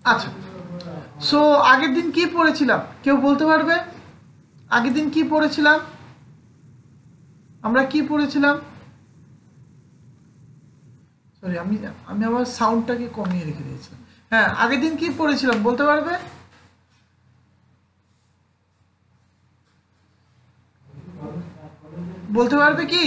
আচ্ছা, সো আগের দিন কি পড়েছিলাম কেউ বলতে পারবে? আগের দিন কি পড়েছিলাম? আমরা কি পড়েছিলাম? সরি, আমি আবার সাউন্ডটাকে কমিয়ে রেখে দিয়েছিলাম। হ্যাঁ, আগের দিন কি পড়েছিলাম বলতে পারবে? বলতে পারবে কি?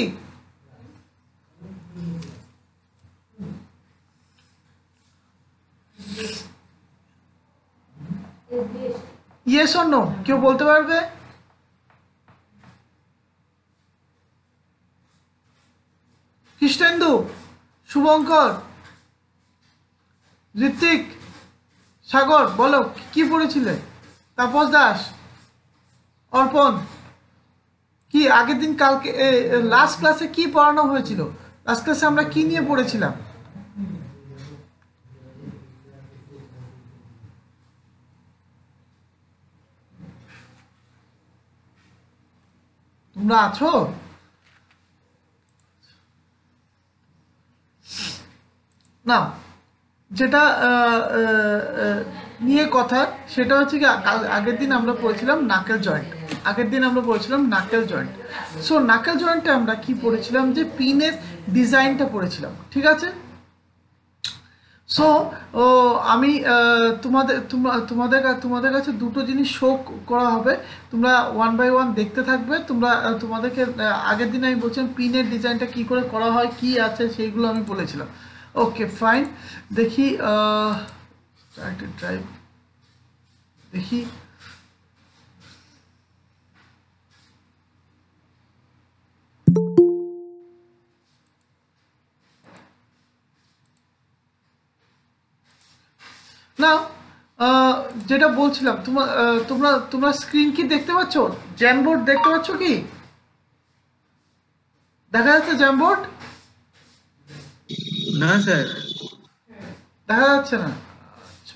ইয়েস অর নো কেউ বলতে পারবে? কৃষ্ণেন্দু, শুভঙ্কর, ঋত্বিক, সাগর, বলো কি পড়েছিলে? তাপস দাস, অর্পণ, কি আগের দিন কালকে লাস্ট ক্লাসে কি পড়ানো হয়েছিল? লাস্ট ক্লাসে আমরা কি নিয়ে পড়েছিলাম? তোমরা আছো? না, যেটা নিয়ে কথা সেটা হচ্ছে কি, আগের দিন আমরা পড়েছিলাম নাকেল জয়েন্ট। আগের দিন আমরা পড়েছিলাম নাকেল জয়েন্ট। সো নাকেল জয়েন্টে আমরা কি পড়েছিলাম, যে পিনের ডিজাইনটা পড়েছিলাম, ঠিক আছে? সো আমি তোমাদের কাছে দুটো জিনিস শো করা হবে, তোমরা ওয়ান বাই ওয়ান দেখতে থাকবে। তোমাদেরকে আগের দিন আমি বলছিলাম পিনের ডিজাইনটা কি করে করা হয়, কি আছে সেইগুলো আমি বলেছিলাম। ওকে ফাইন, দেখি ড্রাইভ, দেখি না, যেটা বলছিলাম তোমরা স্ক্রিন কি দেখতে পাচ্ছ? জ্যামবোর্ড দেখতে পাচ্ছ কি? দেখা যাচ্ছে জ্যামবোর্ড? না স্যার, দেখা যাচ্ছে না। আচ্ছা,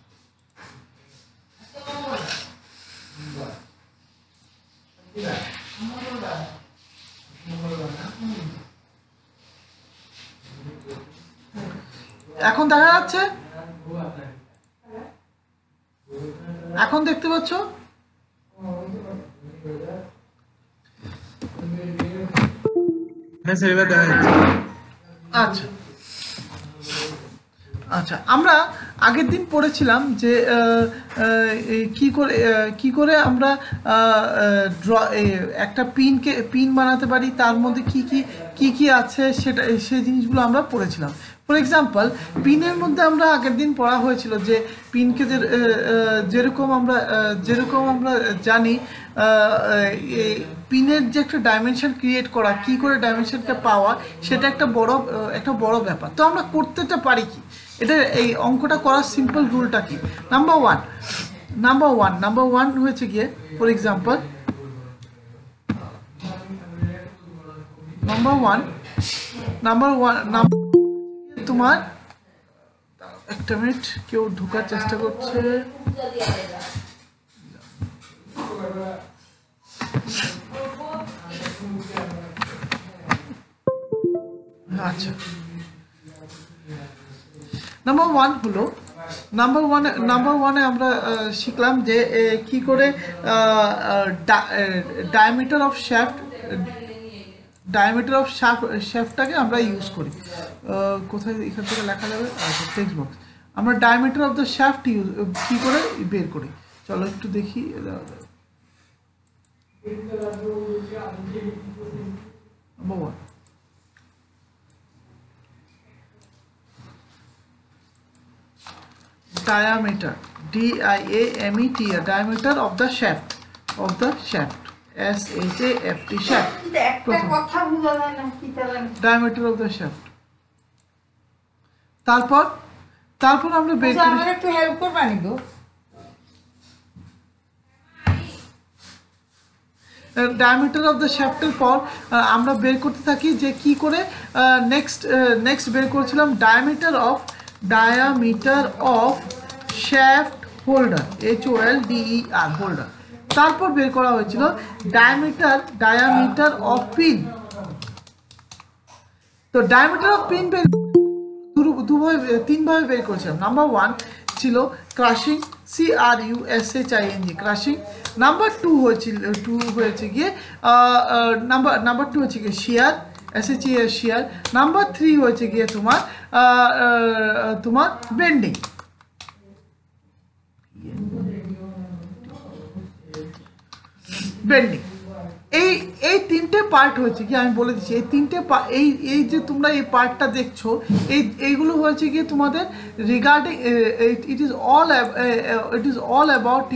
এখন দেখা যাচ্ছে? এখন দেখতে পাচ্ছ? হ্যাঁ স্যার, এবার দেখা যাচ্ছে। আচ্ছা আচ্ছা, আমরা আগের দিন পড়েছিলাম যে কি করে আমরা একটা পিন বানাতে পারি, তার মধ্যে কি আছে সেটা, সেই জিনিসগুলো আমরা পড়েছিলাম। ফর এক্সাম্পল, পিনের মধ্যে আমরা আগের দিন পড়া হয়েছিল যে পিনকে যেরকম আমরা জানি, পিনের যে একটা ডাইমেনশন ক্রিয়েট করা, কি করে ডাইমেনশনটা পাওয়া, সেটা একটা বড় ব্যাপার। তো আমরা করতেটা পারি কি, এটা এই অঙ্কটা করার সিম্পল রুলটা কি? নাম্বার ওয়ান হয়েছে গিয়ে, ফর এক্সাম্পল তোমার একটা মিনিট, কেউ ঢোকার চেষ্টা করছে। আচ্ছা, নাম্বার ওয়ানে আমরা শিখলাম যে কি করে ডায়ামিটার অফ শ্যাফটটাকে আমরা ইউজ করি। কোথায় এখান থেকে লেখা যাবে? আচ্ছা, টেক্সট বক্স। আমরা ডায়ামিটার অফ দ্য শ্যাফট কি করে বের করি, চলো একটু দেখি। Number one, diameter, diameter, diameter of the shaft, shaft, shaft, diameter of the shaft। তারপর আমরা বের করি, আমার একটু হেল্প করবা নি গো? ডায়ামিটার অফ দ্য শ্যাফটের পর আমরা বের করতে থাকি যে কি করে নেক্সট বের করেছিলাম diameter of shaft holder, HOLDER holder. তারপর বের করা হয়েছিল ডায়ামিটার অফ পিন। তো ডায়ামিটার অফ পিন তিনভাবে বের করেছিলাম। নাম্বার ওয়ান, ছিল crushing, CRUSHING, crushing. Number two হয়েছে গিয়ে নাম্বার টু হচ্ছে গিয়ে shear, SHER, shear. Number three হয়েছে গিয়ে তোমার বেন্ডিং। বেন্ডিং এই তিনটে পার্ট হয়েছে কি, আমি বলে দিচ্ছি, এই তিনটে এই যে তোমরা এই পার্টটা দেখছো, এইগুলো হয়েছে কি তোমাদের regarding, it is all about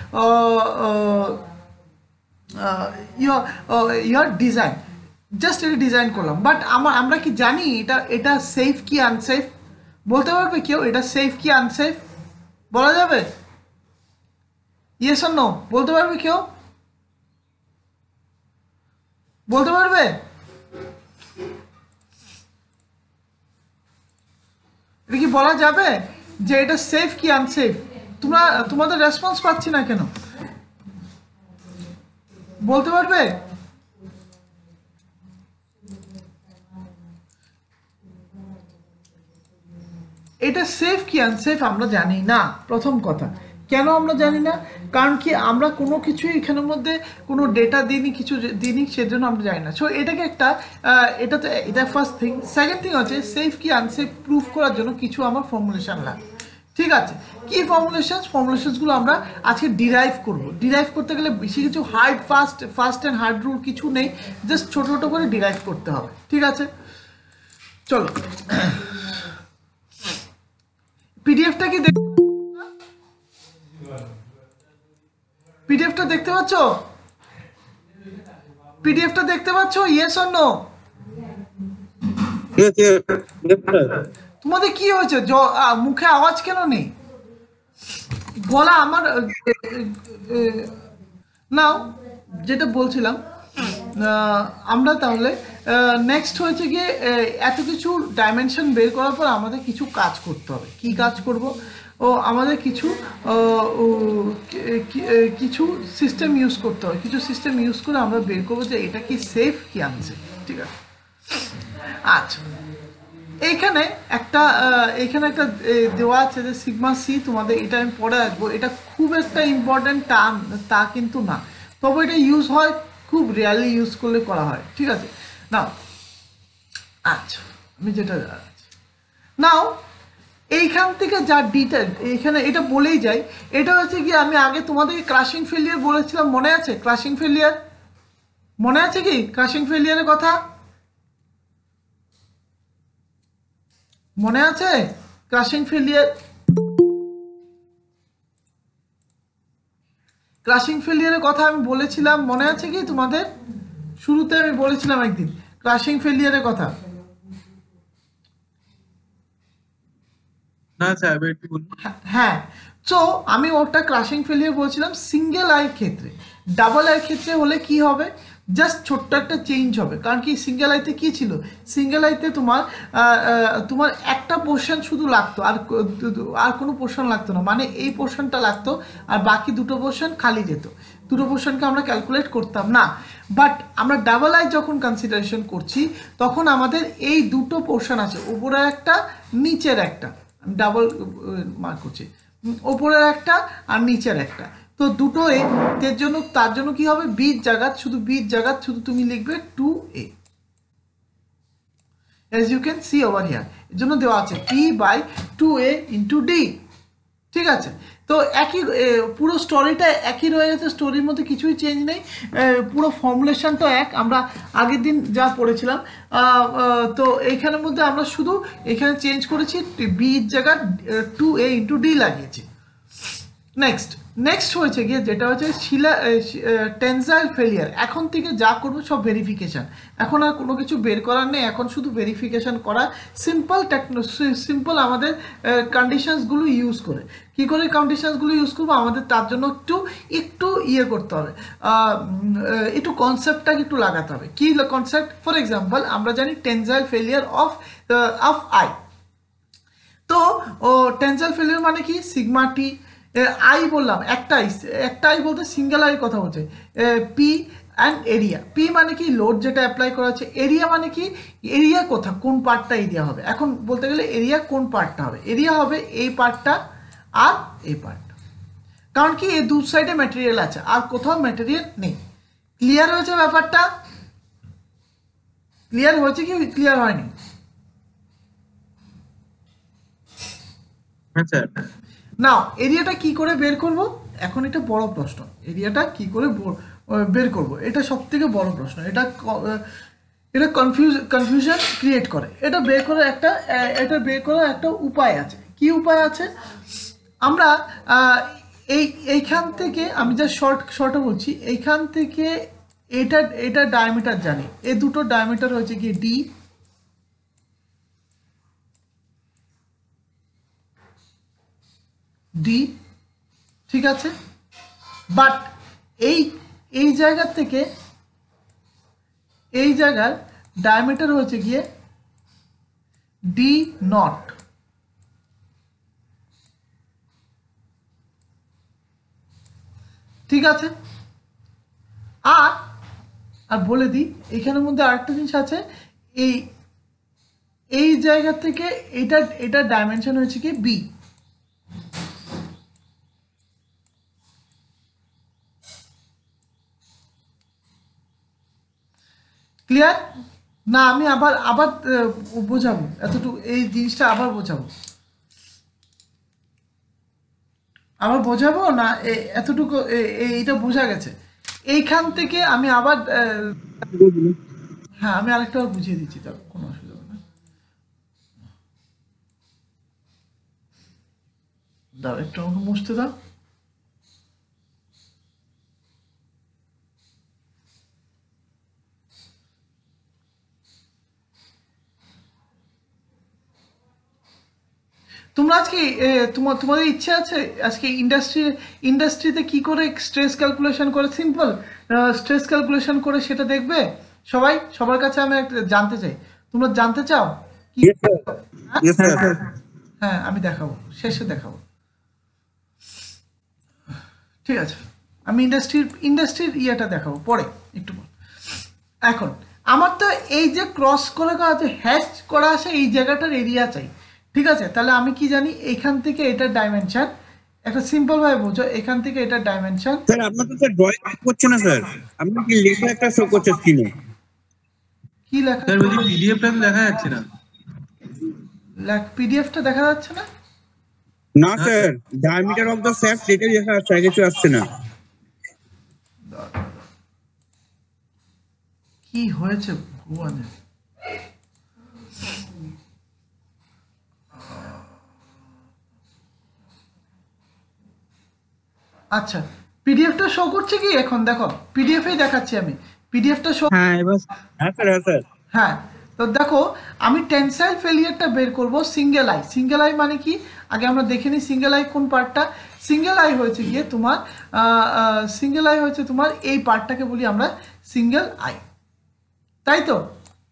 your design. Just এটা ডিজাইন করলাম, বাট আমরা কি জানি এটা সেফ কি আনসেফ? বলতে পারবে কেউ এটা সেফ কি আনসেফ? বলা যাবে? ইয়েস অর নো বলতে পারবে কেউ? বলতে পারবে? এটা কি বলা যাবে যে এটা সেফ কি আনসেফ? তোমাদের রেসপন্স পাচ্ছি না কেন? বলতে পারবে? এটা সেফ কি আনসেফ আমরা জানি না, প্রথম কথা। কেন আমরা জানি না? কারণ কি আমরা কোনো কিছুই এখানের মধ্যে কোনো ডেটা দিইনি, কিছু দিইনি, সেজন্য আমরা জানি না। সো এটাকে এটা ফার্স্ট থিং। সেকেন্ড থিং হচ্ছে সেফ কি আনসেফ প্রুফ করার জন্য কিছু আমার ফর্মুলেশন লাগে। ঠিক আছে, কি ফর্মুলেশনসগুলো আমরা আজকে ডিরাইভ করব। ডিরাইভ করতে গেলে বেশি কিছু ফাস্ট অ্যান্ড হার্ড রুল কিছু নেই, জাস্ট ছোট ছোট করে ডিরাইভ করতে হবে। ঠিক আছে, চলো পিডিএফটা কি পিডিএফটা দেখতে পাচ্ছ? পিডিএফটা দেখতে পাচ্ছ? Yes or no? তোমাদের কি হয়েছে? মুখে আওয়াজ কেন নেই? গলা আমার নাও, যেটা বলছিলাম, আমরা তাহলে নেক্সট হয়েছে গিয়ে এত কিছু ডাইমেনশন বের করার পর আমাদের কিছু কাজ করতে হবে। কি কাজ করব? আমাদের কিছু সিস্টেম ইউজ করতে হবে। কিছু সিস্টেম ইউজ করে আমরা বের করবো যে এটা কি সেফ কি আনসেফ। ঠিক আছে, আচ্ছা এইখানে একটা দেওয়া আছে যে সিগমা সি। তোমাদের এটা আমি পরে আসবো। এটা খুব একটা ইম্পর্টেন্ট টার্ম তা কিন্তু না, তবে এটা ইউজ হয়, খুব রেয়ারলি ইউজ করলে করা হয়। ঠিক আছে, নাও আচ্ছা আমি যেটা নাও এইখান থেকে যা ডিটেল এইখানে এটা বলেই যাই। এটা হচ্ছে কি আমি আগে তোমাদেরকে ক্রাশিং ফেলিয়ার বলেছিলাম, মনে আছে? ক্রাশিং ফেলিয়ার মনে আছে কি? ক্রাশিং ফেলিয়ারের কথা মনে আছে? ক্রাশিং ফেলিয়ারের কথা আমি বলেছিলাম, মনে আছে কি তোমাদের? শুরুতে আমি বলেছিলাম একদিন ক্রাশিং ফেলিয়ারের কথা। হ্যাঁ, সো আমি ওটা ক্রাশিং ফেলিয়ার বলছিলাম সিঙ্গেল আইয়ের ক্ষেত্রে। ডাবল আইয়ের ক্ষেত্রে হলে কি হবে? জাস্ট ছোট্ট একটা চেঞ্জ হবে। কারণ কি সিঙ্গেল আইতে কি ছিল? সিঙ্গেল আইতে তোমার একটা পোর্শন শুধু লাগতো, আর কোনো পোর্শন লাগতো না। মানে এই পোর্শনটা লাগতো আর বাকি দুটো পোর্শন খালি যেত। দুটো পোর্শনকে আমরা ক্যালকুলেট করতাম না। বাট আমরা ডাবল আই যখন কনসিডারেশন করছি তখন আমাদের এই দুটো পোর্শন আছে, উপরের একটা নিচের একটা। ডাবল মার্ক করছি, ওপরের একটা আর নিচের একটা। তো দুটো এ তার জন্য কি হবে? বীজ জায়গা শুধু তুমি লিখবে 2a, as you can see over here। এর জন্য দেওয়া আছে P/2a × d। ঠিক আছে, তো একই পুরো স্টোরিটা একই রয়ে গেছে, স্টোরির মধ্যে কিছুই চেঞ্জ নেই, পুরো ফর্মুলেশনটা এক, আমরা আগের দিন যা পড়েছিলাম। তো এইখানের মধ্যে আমরা শুধু এখানে চেঞ্জ করেছি, বীজ জায়গা 2a × d লাগিয়েছি। নেক্সট হয়েছে গিয়ে যেটা হচ্ছে টেনসাইল ফেলিয়ার। এখন থেকে যা করবো সব ভেরিফিকেশান, এখন আর কোনো কিছু বের করার নেই, এখন শুধু ভেরিফিকেশান করা। সিম্পল আমাদের কন্ডিশনসগুলো ইউজ করে। কী করে কন্ডিশনসগুলো ইউজ করবো? আমাদের তার জন্য একটু ইয়ে করতে হবে, একটু কনসেপ্টটাকে একটু লাগাতে হবে। কী কনসেপ্ট? ফর এক্সাম্পল আমরা জানি টেনসাইল ফেলিয়ার অফ আই। তো টেনসাইল ফেলিয়ার মানে কি? সিগমা টি আই বললাম, একটা আই বলতে সিঙ্গেল আই কথা বলছে। P and area. পি মানে কি? লোড যেটা অ্যাপ্লাই করা হচ্ছে। এরিয়া মানে কি? এরিয়া কোন পার্টটা এরিয়া হবে? এখন বলতে গেলে এরিয়া কোন পার্টটা হবে? এরিয়া হবে এই পার্টটা আর এই পার্ট, কারণ কি এই দু সাইডে ম্যাটেরিয়াল আছে, আর কোথাও ম্যাটেরিয়াল নেই। ক্লিয়ার হয়েছে ব্যাপারটা? ক্লিয়ার হয়েছে কি ক্লিয়ার হয়নি? হ্যাঁ স্যার। নাও এরিয়াটা কি করে বের করব, এখন এটা বড় প্রশ্ন, এরিয়াটা কি করে বের করব, এটা সব থেকে বড় প্রশ্ন। এটা এটা কনফিউশন ক্রিয়েট করে। এটা বের করার একটা উপায় আছে। কি উপায় আছে? আমরা এইখান থেকে, আমি যা শর্টে বলছি, এইখান থেকে এটা ডায়ামিটার জানি, এই দুটো ডায়ামিটার হচ্ছে কি ডি, ডি, ঠিক আছে। বাট এই জায়গা থেকে এই জায়গার ডায়ামিটার হচ্ছে গিয়ে ডি নট, ঠিক আছে। আর বলে দিই এখানের মধ্যে আরেকটা জিনিস আছে, এই জায়গা থেকে এটা ডাইমেনশন হচ্ছে কি বি। ক্লিয়ার না? আমি আবার বোঝাবো, এতটুকু এই জিনিসটা আবার বোঝাবো না, এতটুকু এইটা বোঝা গেছে। এইখান থেকে আমি আবার হ্যাঁ, আমি আরেকটা বুঝিয়ে দিচ্ছি, তার কোনো অসুবিধা হবে না। দাও একটু আমাকে মুছতে দাও। তোমরা আজকে তোমাদের ইচ্ছে আছে আজকে ইন্ডাস্ট্রিতে কি করে স্ট্রেস ক্যালকুলেশন করে, সিম্পল স্ট্রেস ক্যালকুলেশন করে সেটা দেখবে সবার কাছে আমি একটা জানতে চাই। তোমরা জানতে চাও কি? হ্যাঁ, আমি দেখাবো, শেষে দেখাবো, ঠিক আছে। আমি ইন্ডাস্ট্রির ইয়েটা দেখাবো পরে, একটু পর। এখন আমার তো এই যে ক্রস করে আছে, হ্যাশ করা আছে, এই জায়গাটার এরিয়া চাই, ঠিক আছে। তাহলে আমি কি জানি, এখান থেকে এটার ডাইমেনশন, একটা সিম্পল ভাবে বোঝো, এখান থেকে এটার ডাইমেনশন। স্যার আপনার তো স্যার ড্রয়িং করছে না স্যার, আপনি কি লেখা একটা শো করছে স্ক্রিনে? কি লেখা? স্যার বলছি পিডিএফটা তো দেখা যাচ্ছে না। পিডিএফটা দেখা যাচ্ছে না? না sir, diameter of the shaft এটা লেখা আছে, আর কিছু আসছে না। কি হয়েছে ভগবানের? আচ্ছা, পিডিএফটা শো করছে কি এখন? দেখো পিডিএফই দেখাচ্ছি আমি, পিডিএফটা শো। হ্যাঁ এবার হ্যাঁ স্যার, হ্যাঁ স্যার। হ্যাঁ, তো দেখো আমি টেনসাইল ফেলিয়ারটা বের করব সিঙ্গেল আই। সিঙ্গেল আই মানে কি আগে আমরা দেখে নিই, সিঙ্গেল আই কোন পার্টটা? সিঙ্গেল আই হয়েছে গিয়ে তোমার সিঙ্গেল আই হচ্ছে তোমার এই পার্টটাকে বলি আমরা সিঙ্গেল আই, তাই তো?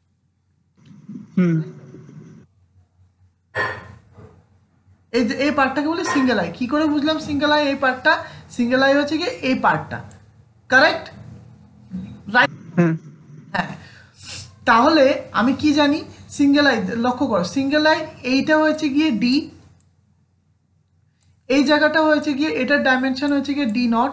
এই যে এই পার্টটাকে বলি সিঙ্গেল আই। কি করে বুঝলাম সিঙ্গেল আই? এই পার্টটা সিঙ্গেল আই হচ্ছে গিয়ে এই পার্টটা, কারেক্ট? রাইট? হ্যাঁ, তাহলে আমি কি জানি সিঙ্গেল আই, লক্ষ্য করো সিঙ্গেল আই এইটা হয়েছে গিয়ে ডি, এই জায়গাটা হয়েছে গিয়ে এটার ডাইমেনশন হচ্ছে গিয়ে ডি নট,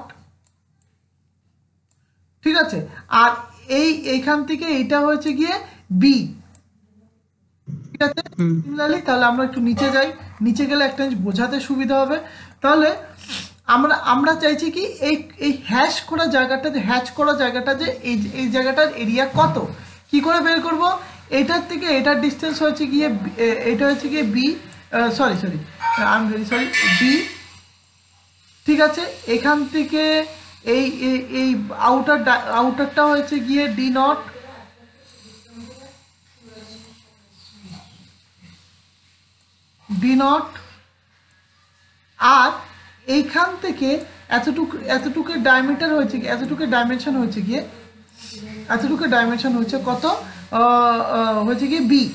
ঠিক আছে। আর এইখান থেকে এইটা হয়েছে গিয়ে বি, ঠিক আছে। সিমিলারলি তাহলে আমরা একটু নিচে যাই, নিচে গেলে একটা জিনিস বোঝাতে সুবিধা হবে। তাহলে আমরা চাইছি কি এই হ্যাশ করা জায়গাটা যে এই জায়গাটার এরিয়া কত, কি করে বের করব? এটার থেকে এটার ডিস্টেন্স হচ্ছে গিয়ে এটা হচ্ছে গিয়ে B, sorry I am very sorry, B, ঠিক আছে। এখান থেকে এই আউটারটা হয়েছে গিয়ে ডি নট, আর এইখান থেকে এতটুকু ডায়ামিটার হয়েছে, এতটুকু ডাইমেনশন হয়েছে গিয়ে, এতটুকু ডাইমেনশন হচ্ছে কত, হয়েছে গিয়ে বি,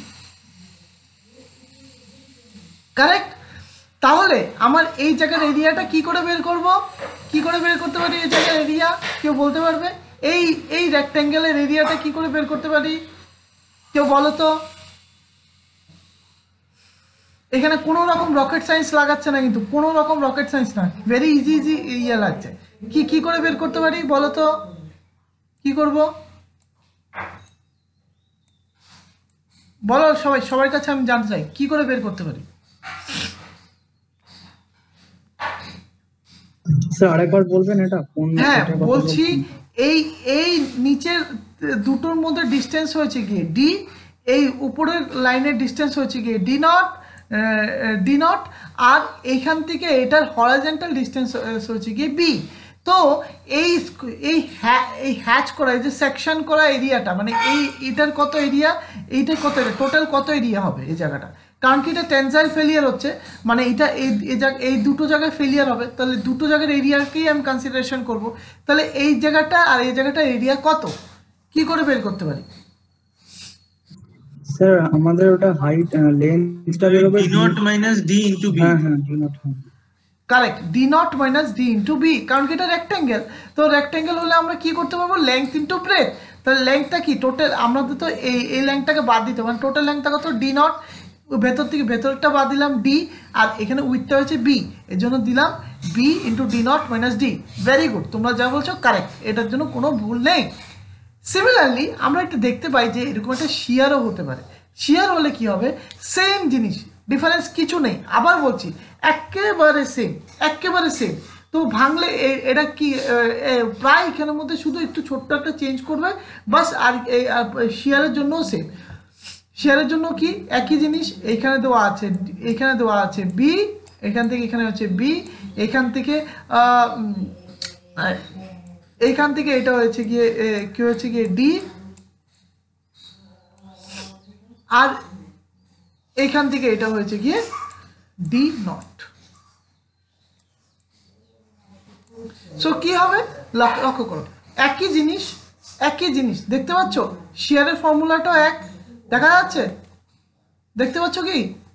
কারেক্ট। তাহলে আমার এই জায়গার এরিয়াটা কি করে বের করব? কি করে বের করতে পারি এই জায়গার এরিয়া? কেউ বলতে পারবে? এই রেক্ট্যাঙ্গেলের এরিয়াটা কি করে বের করতে পারি? কেউ বলো তো। এখানে কোনো রকম রকেট সায়েন্স লাগাচ্ছে না, কিন্তু কোনো রকম রকেট সায়েন্স না, ভেরি ইজি ইজি ইয়ে লাগছে। কি করে বের করতে পারি বলো তো, কি করব বলো, সবার কাছে আমি জানতে চাই কি করে বের করতে পারি। স্যার আরেকবার বলবেন এটা কোন হ্যাঁ এটার কথা বলছি, বলছেন? এই এই নিচের দুটোর মধ্যে ডিস্টেন্স হয়েছে গিয়ে ডি, এই উপরের লাইনের ডিস্টেন্স হয়েছে গিয়ে ডি নট, আর এইখান থেকে এটার হরাইজন্টাল ডিস্টেন্স হচ্ছে গিয়ে বি। তো এই এই এই হ্যাচ করা, এই যে সেকশন করা এরিয়াটা, মানে এটার কত এরিয়া, এইটার কত এরিয়া, টোটাল কত এরিয়া হবে এই জায়গাটা, কারণ কি এটা টেনজাইল ফেলিয়ার হচ্ছে, মানে এটা এই দুটো জায়গায় ফেলিয়ার হবে, তাহলে দুটো জায়গার এরিয়াকেই আমি কনসিডারেশন করব। তাহলে এই জায়গাটা আর এই জায়গাটার এরিয়া কত, কি করে বের করতে পারি? স্যার আমাদের ওটা হাইট লেন্থটা বের হবে D not minus D into B. হ্যাঁ হ্যাঁ D not. Correct, D not minus D into B, কারণ কি এটা রেক্ট্যাঙ্গেল, তো রেক্ট্যাঙ্গেল হলে আমরা কি করতে পারবো, লেংথ ইন্টু ব্রেথ। তাহলে লেংথটা কি টোটাল, আমাদের তো এই লেংথটাকে বাদ দিতে, মানে টোটাল লেংথটা কত, ডি নট, ভেতর থেকে ভেতরটা বাদ দিলাম ডি, আর এখানে উইথটা হচ্ছে বি, এর জন্য দিলাম B into D not minus D. Very good, তোমরা যা বলছো কারেক্ট, এটার জন্য কোনো ভুল নেই। সিমিলারলি আমরা একটু দেখতে পাই যে এরকম একটা শিয়ারও হতে পারে। শিয়ার হলে কি হবে, সেম জিনিস, ডিফারেন্স কিছু নেই, আবার বলছি একেবারে সেম, একেবারে সেম। তো ভাঙলে এটা কি প্রায় এখানের মধ্যে শুধু একটু ছোট্ট একটা চেঞ্জ করবে বাস, আর শিয়ারের জন্যও সেম। শেয়ারের জন্য কি একই জিনিস, এইখানে দেওয়া আছে, এখানে দেওয়া আছে বি, এখান থেকে এখানে হচ্ছে বি, এখান থেকে এইখান থেকে এটা হয়েছে গিয়ে কি হয়েছে গিয়ে ডি, আর এইখান থেকে এটা হয়েছে গিয়ে ডি নট। সো কি হবে, লক্ষ্য করো, একই জিনিস, একই জিনিস দেখতে পাচ্ছ, শেয়ারের ফর্মুলাটাও এক, দেখা যাচ্ছে, দেখতে পাচ্ছ কি,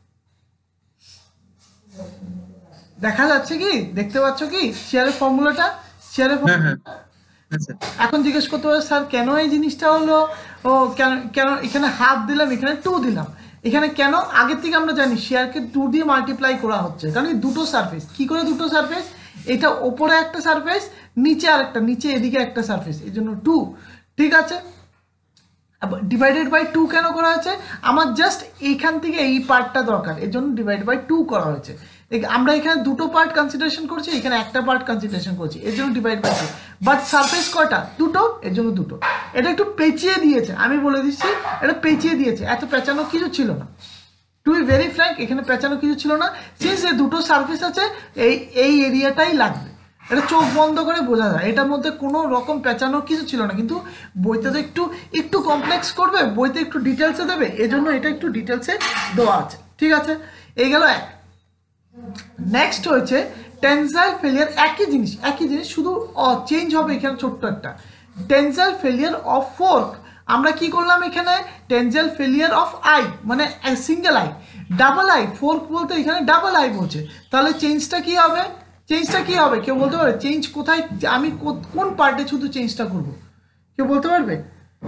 দেখা যাচ্ছে কি, দেখতে পাচ্ছ কি শেয়ারের ফর্মুলাটা, শেয়ারের হ্যাঁ হ্যাঁ আচ্ছা। এখন জিজ্ঞেস করতে পারে স্যার কেন এই জিনিসটা হলো, ও কেন কেন এখানে হাফ দিলাম, এখানে 2 দিলাম, এখানে কেন, আগের থেকে আমরা জানি শেয়ারকে 2 দিয়ে মাল্টিপ্লাই করা হচ্ছে, কারণ এই দুটো সারফেস, কি করে দুটো সারফেস, এটা ওপরে একটা সারফেস, নিচে আরেকটা, নিচে এদিকে একটা সারফেস, এই জন্য 2, ঠিক আছে। ডিভাইডেড বাই 2 কেন করা হয়েছে, আমার জাস্ট এইখান থেকে এই পার্টটা দরকার, এর জন্য ডিভাইড বাই 2 করা হয়েছে। আমরা এখানে দুটো পার্ট কনসিডারেশন করছি, এখানে একটা পার্ট কনসিডারেশন করছি, এর জন্য ডিভাইড বাই 2, বাট সারফেস কয়টা, দুটো, এর জন্য দুটো। এটা একটু পেঁচিয়ে দিয়েছে, আমি বলে দিচ্ছি এটা পেঁচিয়ে দিয়েছে, এত পেঁচানো কিছু ছিল না, টু বি ভেরি ফ্র্যাঙ্ক, এখানে পেঁচানো কিছু ছিল না, সিন্স এই দুটো সারফেস আছে, এই এরিয়াটাই লাগবে, এটা চোখ বন্ধ করে বোঝা যায়, এটার মধ্যে কোনো রকম পেঁচানোর কিছু ছিল না, কিন্তু বইতে তো একটু একটু কমপ্লেক্স করবে, বইতে একটু ডিটেলসে দেবে, এজন্য এটা একটু ডিটেলসে দেওয়া আছে, ঠিক আছে। এই গেল এক। নেক্সট হয়েছে টেনসাইল ফেলিয়ার, একই জিনিস শুধু চেঞ্জ হবে এখানে ছোট্ট একটা, টেনসাইল ফেলিয়ার অফ ফোর্ক। আমরা কি করলাম এখানে, টেনসাইল ফেলিয়ার অফ আই, মানে single eye, double eye, fork বলতে এখানে ডাবল আই বলছে, তাহলে চেঞ্জটা কি হবে, চেঞ্জটা কি হবে কেউ বলতে পারবে, চেঞ্জ কোথায়, আমি কোন পার্টে শুধু চেঞ্জটা করব, কেউ বলতে পারবে,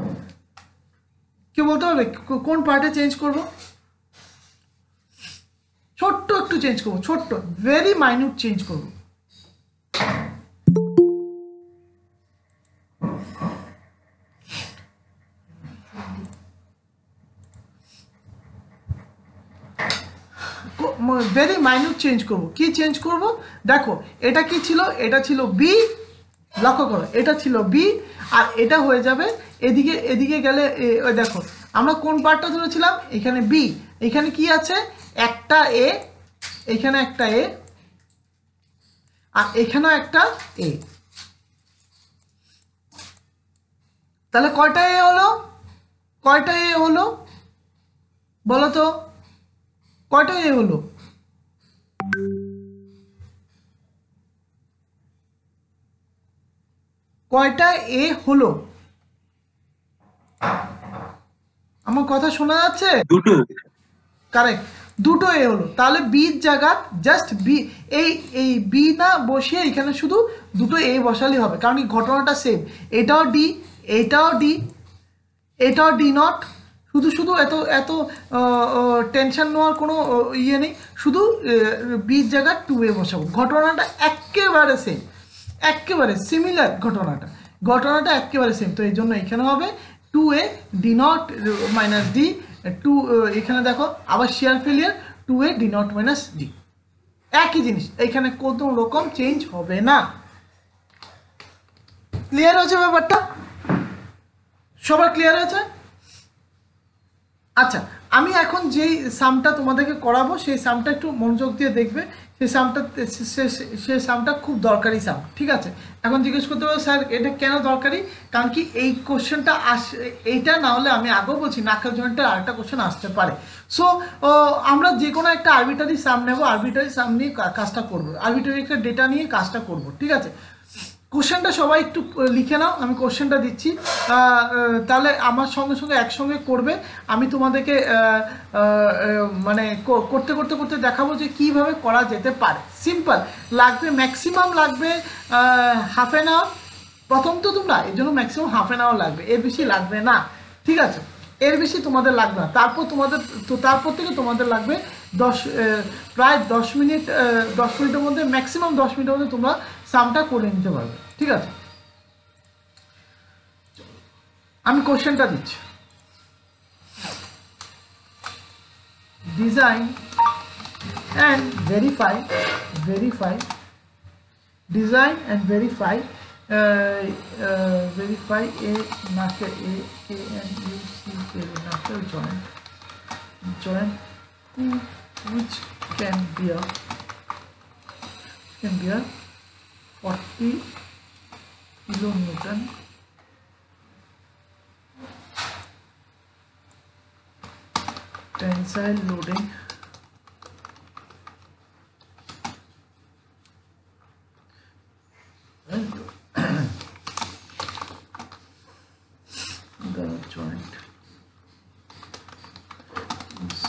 কেউ বলতে পারবে কোন পার্টে চেঞ্জ করব, ছোট্ট একটু চেঞ্জ করবো, ছোট্ট ভেরি মাইনিউট চেঞ্জ করবো, ভেরি মাইনিউট চেঞ্জ করব, কি চেঞ্জ করব, দেখো এটা কি ছিল, এটা ছিল বি, লক্ষ্য করো এটা ছিল বি, আর এটা হয়ে যাবে এদিকে, এদিকে গেলে ওই দেখো আমরা কোন পার্টটা ধরেছিলাম, এখানে বি, এখানে কি আছে একটা এ, এখানে একটা এ, আর এখানেও একটা এ, তাহলে কয়টা এ হলো, কয়টা এ হলো বলো তো, কয়টা এ হলো, কয়টা এ হলো, আমার কথা শোনা যাচ্ছে, দুটো। কারেক্ট, দুটো এ হলো, তাহলে বির জায়গা জাস্ট বি, এই বি না বসিয়ে এখানে শুধু দুটো এ বসালেই হবে, কারণ এই ঘটনাটা সেম, এটাও ডি, এটাও ডি, এটাও ডি নট, শুধু শুধু এত এত টেনশন নেওয়ার কোনো ইয়ে নেই, শুধু বির জায়গায় টু এ বসাবো। ঘটনাটা একেবারে সেম, একেবারে সিমিলার ঘটনাটা একেবারে সেম। তো এই জন্য এখানে হবে two A D not minus D two, এখানে দেখো আবার shear failure two A D not minus D, একই জিনিস, এখানে কোনো রকম চেঞ্জ হবে না। ক্লিয়ার হয়েছে ব্যাপারটা? সবার ক্লিয়ার হয়েছে? আচ্ছা, আমি এখন যেই সামটা তোমাদেরকে করাবো সেই সামটা একটু মনোযোগ দিয়ে দেখবে। সেই সামটা খুব দরকারি সাম, ঠিক আছে? এখন জিজ্ঞেস করতে পারো স্যার এটা কেন দরকারি? কারণ কি এই কোশ্চেনটা এইটা না হলে আমি আগেও বলছি নাকেল জয়েন্টের আরেকটা কোশ্চেন আসতে পারে। সো আমরা যে কোনো একটা আরবিটারি সাম নেবো, আরবিটারি সাম নিয়ে কাজটা করবো, আরবিটারি একটা ডেটা নিয়ে কাজটা করবো, ঠিক আছে? কোশ্চেনটা সবাই একটু লিখে নাও, আমি কোশ্চেনটা দিচ্ছি, তাহলে আমার সঙ্গে সঙ্গে একসঙ্গে করবে। আমি তোমাদেরকে মানে করতে করতে করতে দেখাবো যে কিভাবে করা যেতে পারে। সিম্পল লাগবে, ম্যাক্সিমাম লাগবে হাফ অ্যান আওয়ার। প্রথম তো তোমরা এই জন্য ম্যাক্সিমাম হাফ অ্যান আওয়ার লাগবে, এর বেশি লাগবে না, ঠিক আছে? এর বেশি তোমাদের লাগবে না। তারপর থেকে তোমাদের লাগবে প্রায় 10 মিনিট, 10 মিনিটের মধ্যে, ম্যাক্সিমাম 10 মিনিটের মধ্যে তোমরা সামটা করে নিতে পারবে, ঠিক আছে? আমি কোশ্চেনটা দিচ্ছি। Design and verify design and verify a knuckle knuckle joint which can bear 40 kilonewton tensile loading the joint is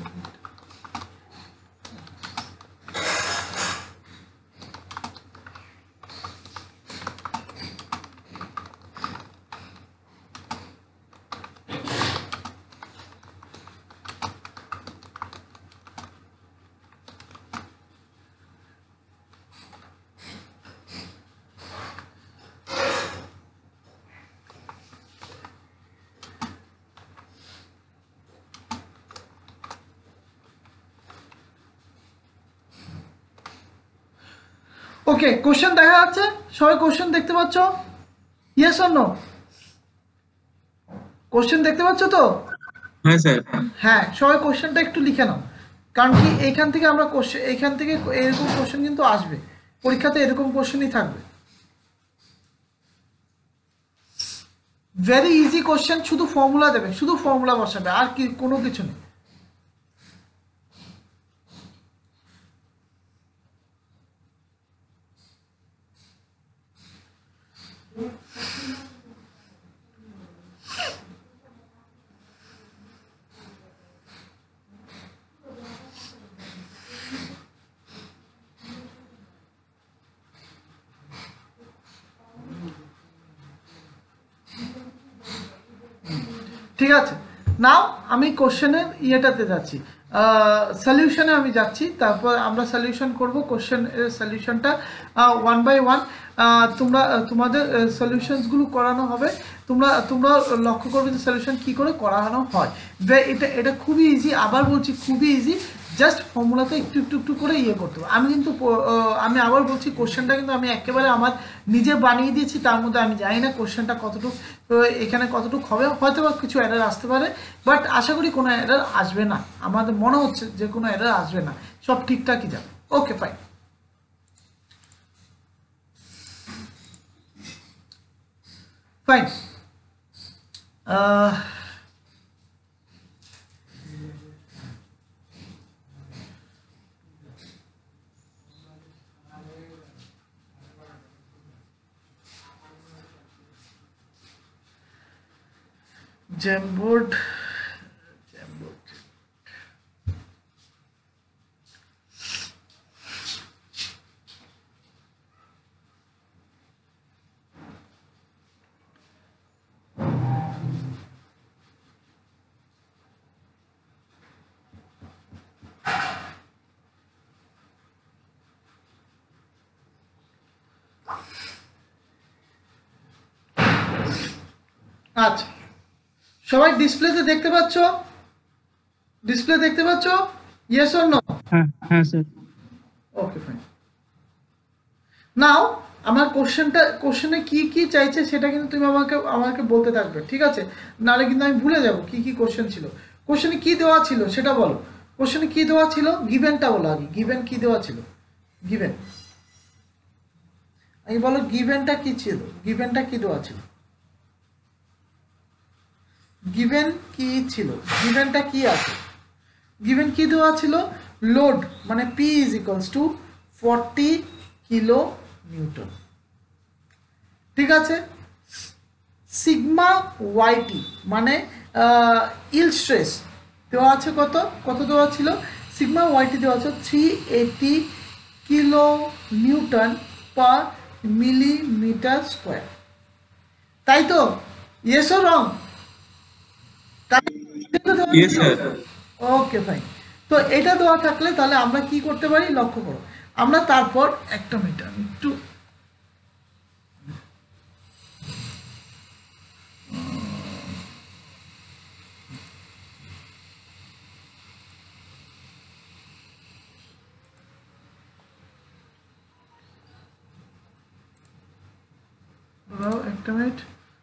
okay. Question দেখা যাচ্ছে? সবাই কোশ্চেন দেখতে পাচ্ছ? Yes or no? কোশ্চেন দেখতে পাচ্ছ তো? হ্যাঁ স্যার। হ্যাঁ, সবাই কোশ্চেনটা একটু লিখে নাও, কারণ কি এখান থেকে আমরা এখান থেকে এরকম কোশ্চেন কিন্তু আসবে পরীক্ষাতে, এরকম কোশ্চেনই থাকবে। ভেরি ইজি কোশ্চেন, শুধু ফর্মুলা দেবে, শুধু ফর্মুলা বসাবে, আর কি কোনো কিছু নেই। ঠিক আছে, নাও আমি কোশ্চেনের ইয়েটাতে যাচ্ছি, সলিউশনে আমি যাচ্ছি, তারপর আমরা সলিউশন করব। কোশ্চেন সলিউশনটা 1 বাই 1 তোমাদের সলিউশনসগুলো করানো হবে। তোমরা লক্ষ্য করবে যে সলিউশন কী করে করানো হয়। এটা খুবই ইজি, আবার বলছি খুবই ইজি, জাস্ট ফর্মুলাতে একটু একটু একটু করে ইয়ে করতে হবে। আমি কিন্তু আমি আবার বলছি কোশ্চেনটা কিন্তু আমি একেবারে আমার নিজে বানিয়ে দিয়েছি, তার মধ্যে আমি জানি না কোশ্চেনটা কতটুকু এখানে কতটুকু হবে, হয়তো বা কিছু এরর আসতে পারে, বাট আশা করি কোনো এরর আসবে না, আমাদের মনে হচ্ছে যে কোনো এরর আসবে না, সব ঠিকঠাকই যাবে। Okay fine. Fine, Jamboard. আচ্ছা, সবাই ডিসপ্লেতে দেখতে পাচ্ছ? ডিসপ্লে দেখতে পাচ্ছ? Yes or no? হ্যাঁ হ্যাঁ স্যার। Okay fine. নাও আমার কোশ্চেনে কি কি চাইছে সেটা কিন্তু তুমি আমাকে বলতে থাকবে, ঠিক আছে? নাহলে কিন্তু আমি ভুলে যাব কি কি কোশ্চেন ছিল। কোশ্চেনে কি দেওয়া ছিল সেটা বলো। কোশ্চেনে কি দেওয়া ছিল, গিভেনটা বলো আগে। গিভেন কি দেওয়া ছিল? গিভেন আমি বলো, গিভেনটা কি ছিল? গিভেনটা কি দেওয়া ছিল? গিভেন কি ছিল? গিভেনটা কি আছে? গিভেন কি দেওয়া ছিল? লোড মানে P is equals to 40 kilo newton, ঠিক আছে? সিগমা ওয়াইটি মানে ইল স্ট্রেস দেওয়া আছে কত কত দেওয়া ছিল? সিগমা ওয়াইটি দেওয়া আছে 380 kilo newton per millimetre square, তাই তো? Yes or wrong? Yes, sir. Okay fine. তো এটা দেওয়া থাকলে তাহলে আমরা কি করতে পারি লক্ষ্য করো। আমরা তারপর একটা মিনিট আমি একটু একটা মিনিট।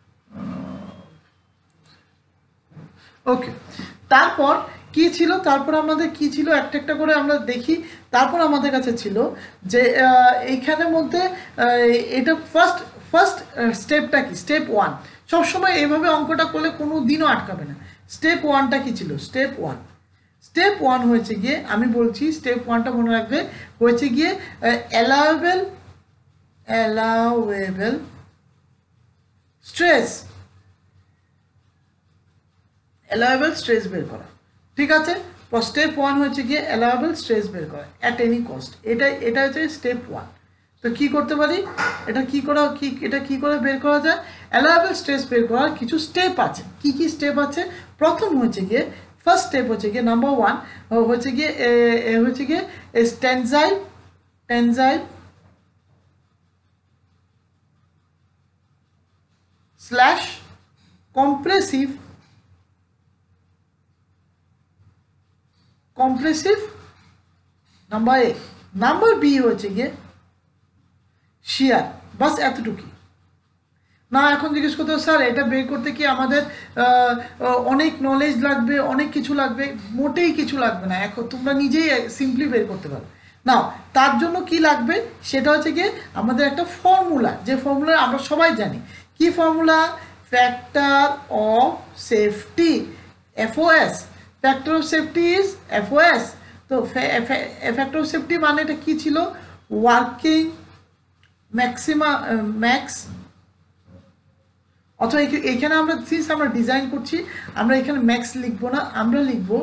ওকে, তারপর কি ছিল? তারপর আমাদের কি ছিল একটা একটা করে আমরা দেখি। তারপর আমাদের কাছে ছিল যে এইখানের মধ্যে এটা ফার্স্ট ফার্স্ট স্টেপটা কি? স্টেপ 1। সবসময় এইভাবে অঙ্কটা করলে কোনো দিনও আটকাবে না। স্টেপ 1টা কি ছিল? স্টেপ 1, স্টেপ 1 হয়েছে গিয়ে, আমি বলছি স্টেপ 1টা মনে রাখবে, হয়েছে গিয়ে অ্যালাউয়েবল স্ট্রেস, অ্যালাউয়েবল স্ট্রেস বের করা, ঠিক আছে? স্টেপ 1 হচ্ছে গিয়ে অ্যালাউয়েবল স্ট্রেস বের করা অ্যাট এনি কস্ট। এটা হচ্ছে স্টেপ 1। তো কি করতে পারি? এটা কি করে বের করা যায়? অ্যালাউয়েবল স্ট্রেস বের করার কিছু স্টেপ আছে। কি কি স্টেপ আছে? প্রথম হচ্ছে গিয়ে, ফার্স্ট স্টেপ হচ্ছে গিয়ে নাম্বার 1 হচ্ছে গিয়ে tensile slash compressive number A. Number B হচ্ছে গিয়ে শিয়ার। বাস এতটুকুই না। এখন জিজ্ঞেস করতে স্যার এটা বের করতে কি আমাদের অনেক নলেজ লাগবে, অনেক কিছু লাগবে? মোটেই কিছু লাগবে না। এখন তোমরা নিজেই সিম্পলি বের করতে পারো। নাও তার জন্য কি লাগবে সেটা হচ্ছে গিয়ে আমাদের একটা ফর্মুলা, যে ফর্মুলা আমরা সবাই জানি। কি formula? Factor of safety, FOS। Factor of safety is FOS। তো ফ্যাক্টর অফ সেফটি মানে এটা কি ছিল? ওয়ার্কিং ম্যাক্স, অথবা এখানে আমরা সিন্স আমরা ডিজাইন করছি, আমরা এখানে ম্যাক্স লিখবো না, আমরা লিখবো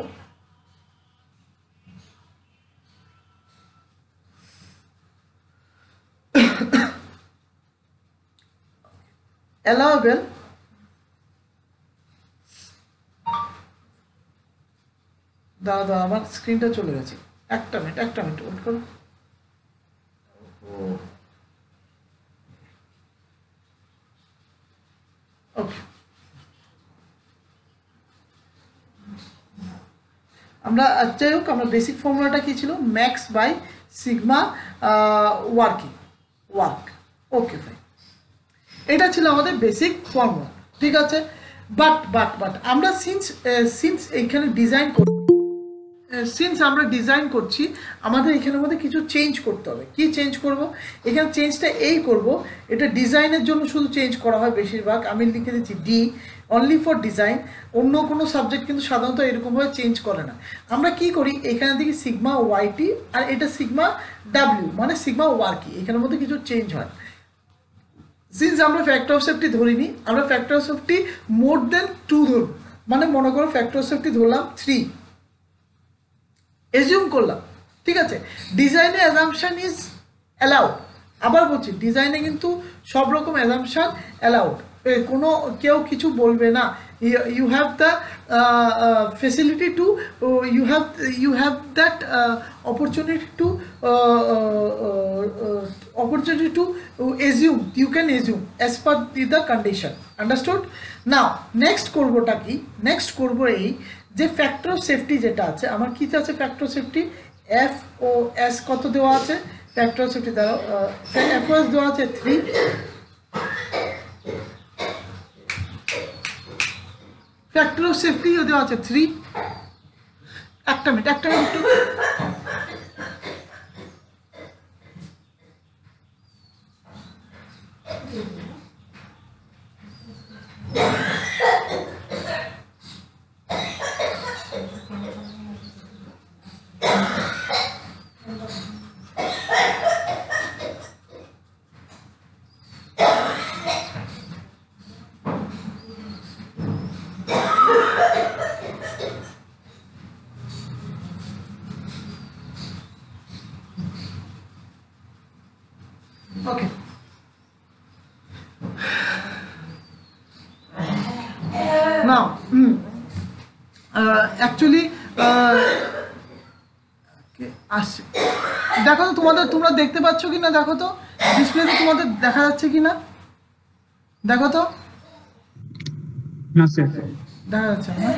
অ্যালাউয়েবল দাদা আমার স্ক্রিনটা চলে গেছে। একটা মিনিট ওয়েট করো। ওকে, আমরা যাই হোক, আমরা বেসিক ফর্মুলাটা কি ছিল? Max by sigma work. Okay fine, এটা ছিল আমাদের বেসিক ফর্মুলা, ঠিক আছে? বাট আমরা সিন্স এইখানে আমরা ডিজাইন করছি, আমাদের এখানের মধ্যে কিছু চেঞ্জ করতে হবে। কি চেঞ্জ করব? এখানে চেঞ্জটা এই করব, এটা ডিজাইনের জন্য শুধু চেঞ্জ করা হয় বেশিরভাগ। আমি লিখে দিচ্ছি ডি, অনলি ফর ডিজাইন। অন্য কোনো সাবজেক্ট কিন্তু সাধারণত এরকমভাবে চেঞ্জ করে না। আমরা কি করি, এখানে দেখি সিগমা ওয়াইটি আর এটা সিগমা ডাব্লিউ মানে সিগমা ওয়ার্কি, এখানের মধ্যে কিছু চেঞ্জ হয়। সিন্স আমরা ফ্যাক্টর অফ সেফটি ধরিনি, আমরা factor of safety more than 2 ধরব। মানে মনে করো ফ্যাক্টর অফ সেফটি ধরলাম 3, এজিউম করলাম, ঠিক আছে? ডিজাইনে অ্যাজাম্পশন ইজ অ্যালাউড। আবার বলছি, ডিজাইনে কিন্তু সব রকম অ্যাজাম্পশন অ্যালাউড, কোনো কেউ কিছু বলবে না। You have the facility to, you have that opportunity to opportunity to assume, you can assume as per the condition. Understood? Now next করবোটা কি, নেক্সট করবো এই যে ফ্যাক্টর অফ সেফটি যেটা আছে আমার কি আছে, ফ্যাক্টর অফ সেফটি FOS কত দেওয়া আছে, ফ্যাক্টর অফ সেফটি দ্বারা FOS দেওয়া আছে 3, ফ্যাক্টর অফ সেফটি দেওয়া আছে 3। একটা মিনিট একটু okay. Now actually আসছে, দেখো তো তোমরা দেখতে পাচ্ছ কি না, দেখো তো ডিসপ্লেতে তোমাদের দেখা যাচ্ছে কি না, দেখো তো দেখা যাচ্ছে না।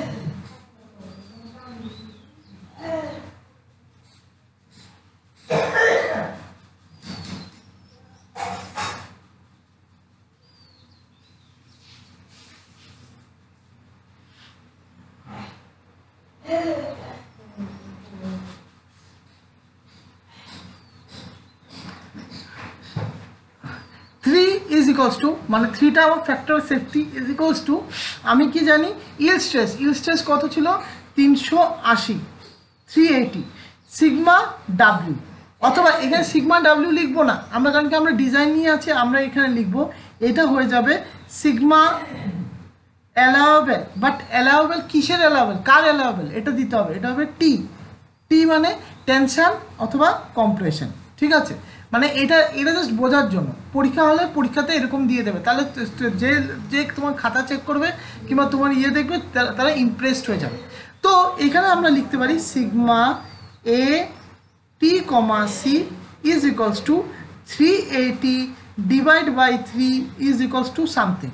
মানে 3টা আমার factor safety is equals to, আমি কি জানি ইল্ড স্ট্রেস কত ছিল 380 380 সিগমা ডাব্লিউ, অথবা এখানে সিগমা ডাব্লিউ লিখবো না আমরা, কারণ কি আমরা ডিজাইন নিয়ে আছি, আমরা এখানে লিখবো এটা হয়ে যাবে সিগমা অ্যালাউয়েবল। বাট অ্যালাউয়েবল কিসের অ্যালাউয়েবল, কার অ্যালাউয়েবল, এটা দিতে হবে, এটা হবে টি মানে টেনশন অথবা কম্প্রেশন। ঠিক আছে, মানে এটা জাস্ট বোঝার জন্য, পরীক্ষা হলে পরীক্ষাতে এরকম দিয়ে দেবে, তাহলে যে তোমার খাতা চেক করবে কিংবা তোমার দেখবে তারা ইমপ্রেসড হয়ে যাবে। তো এখানে আমরা লিখতে পারি sigma A T comma C is equals to 380 divide by 3 is equals to something.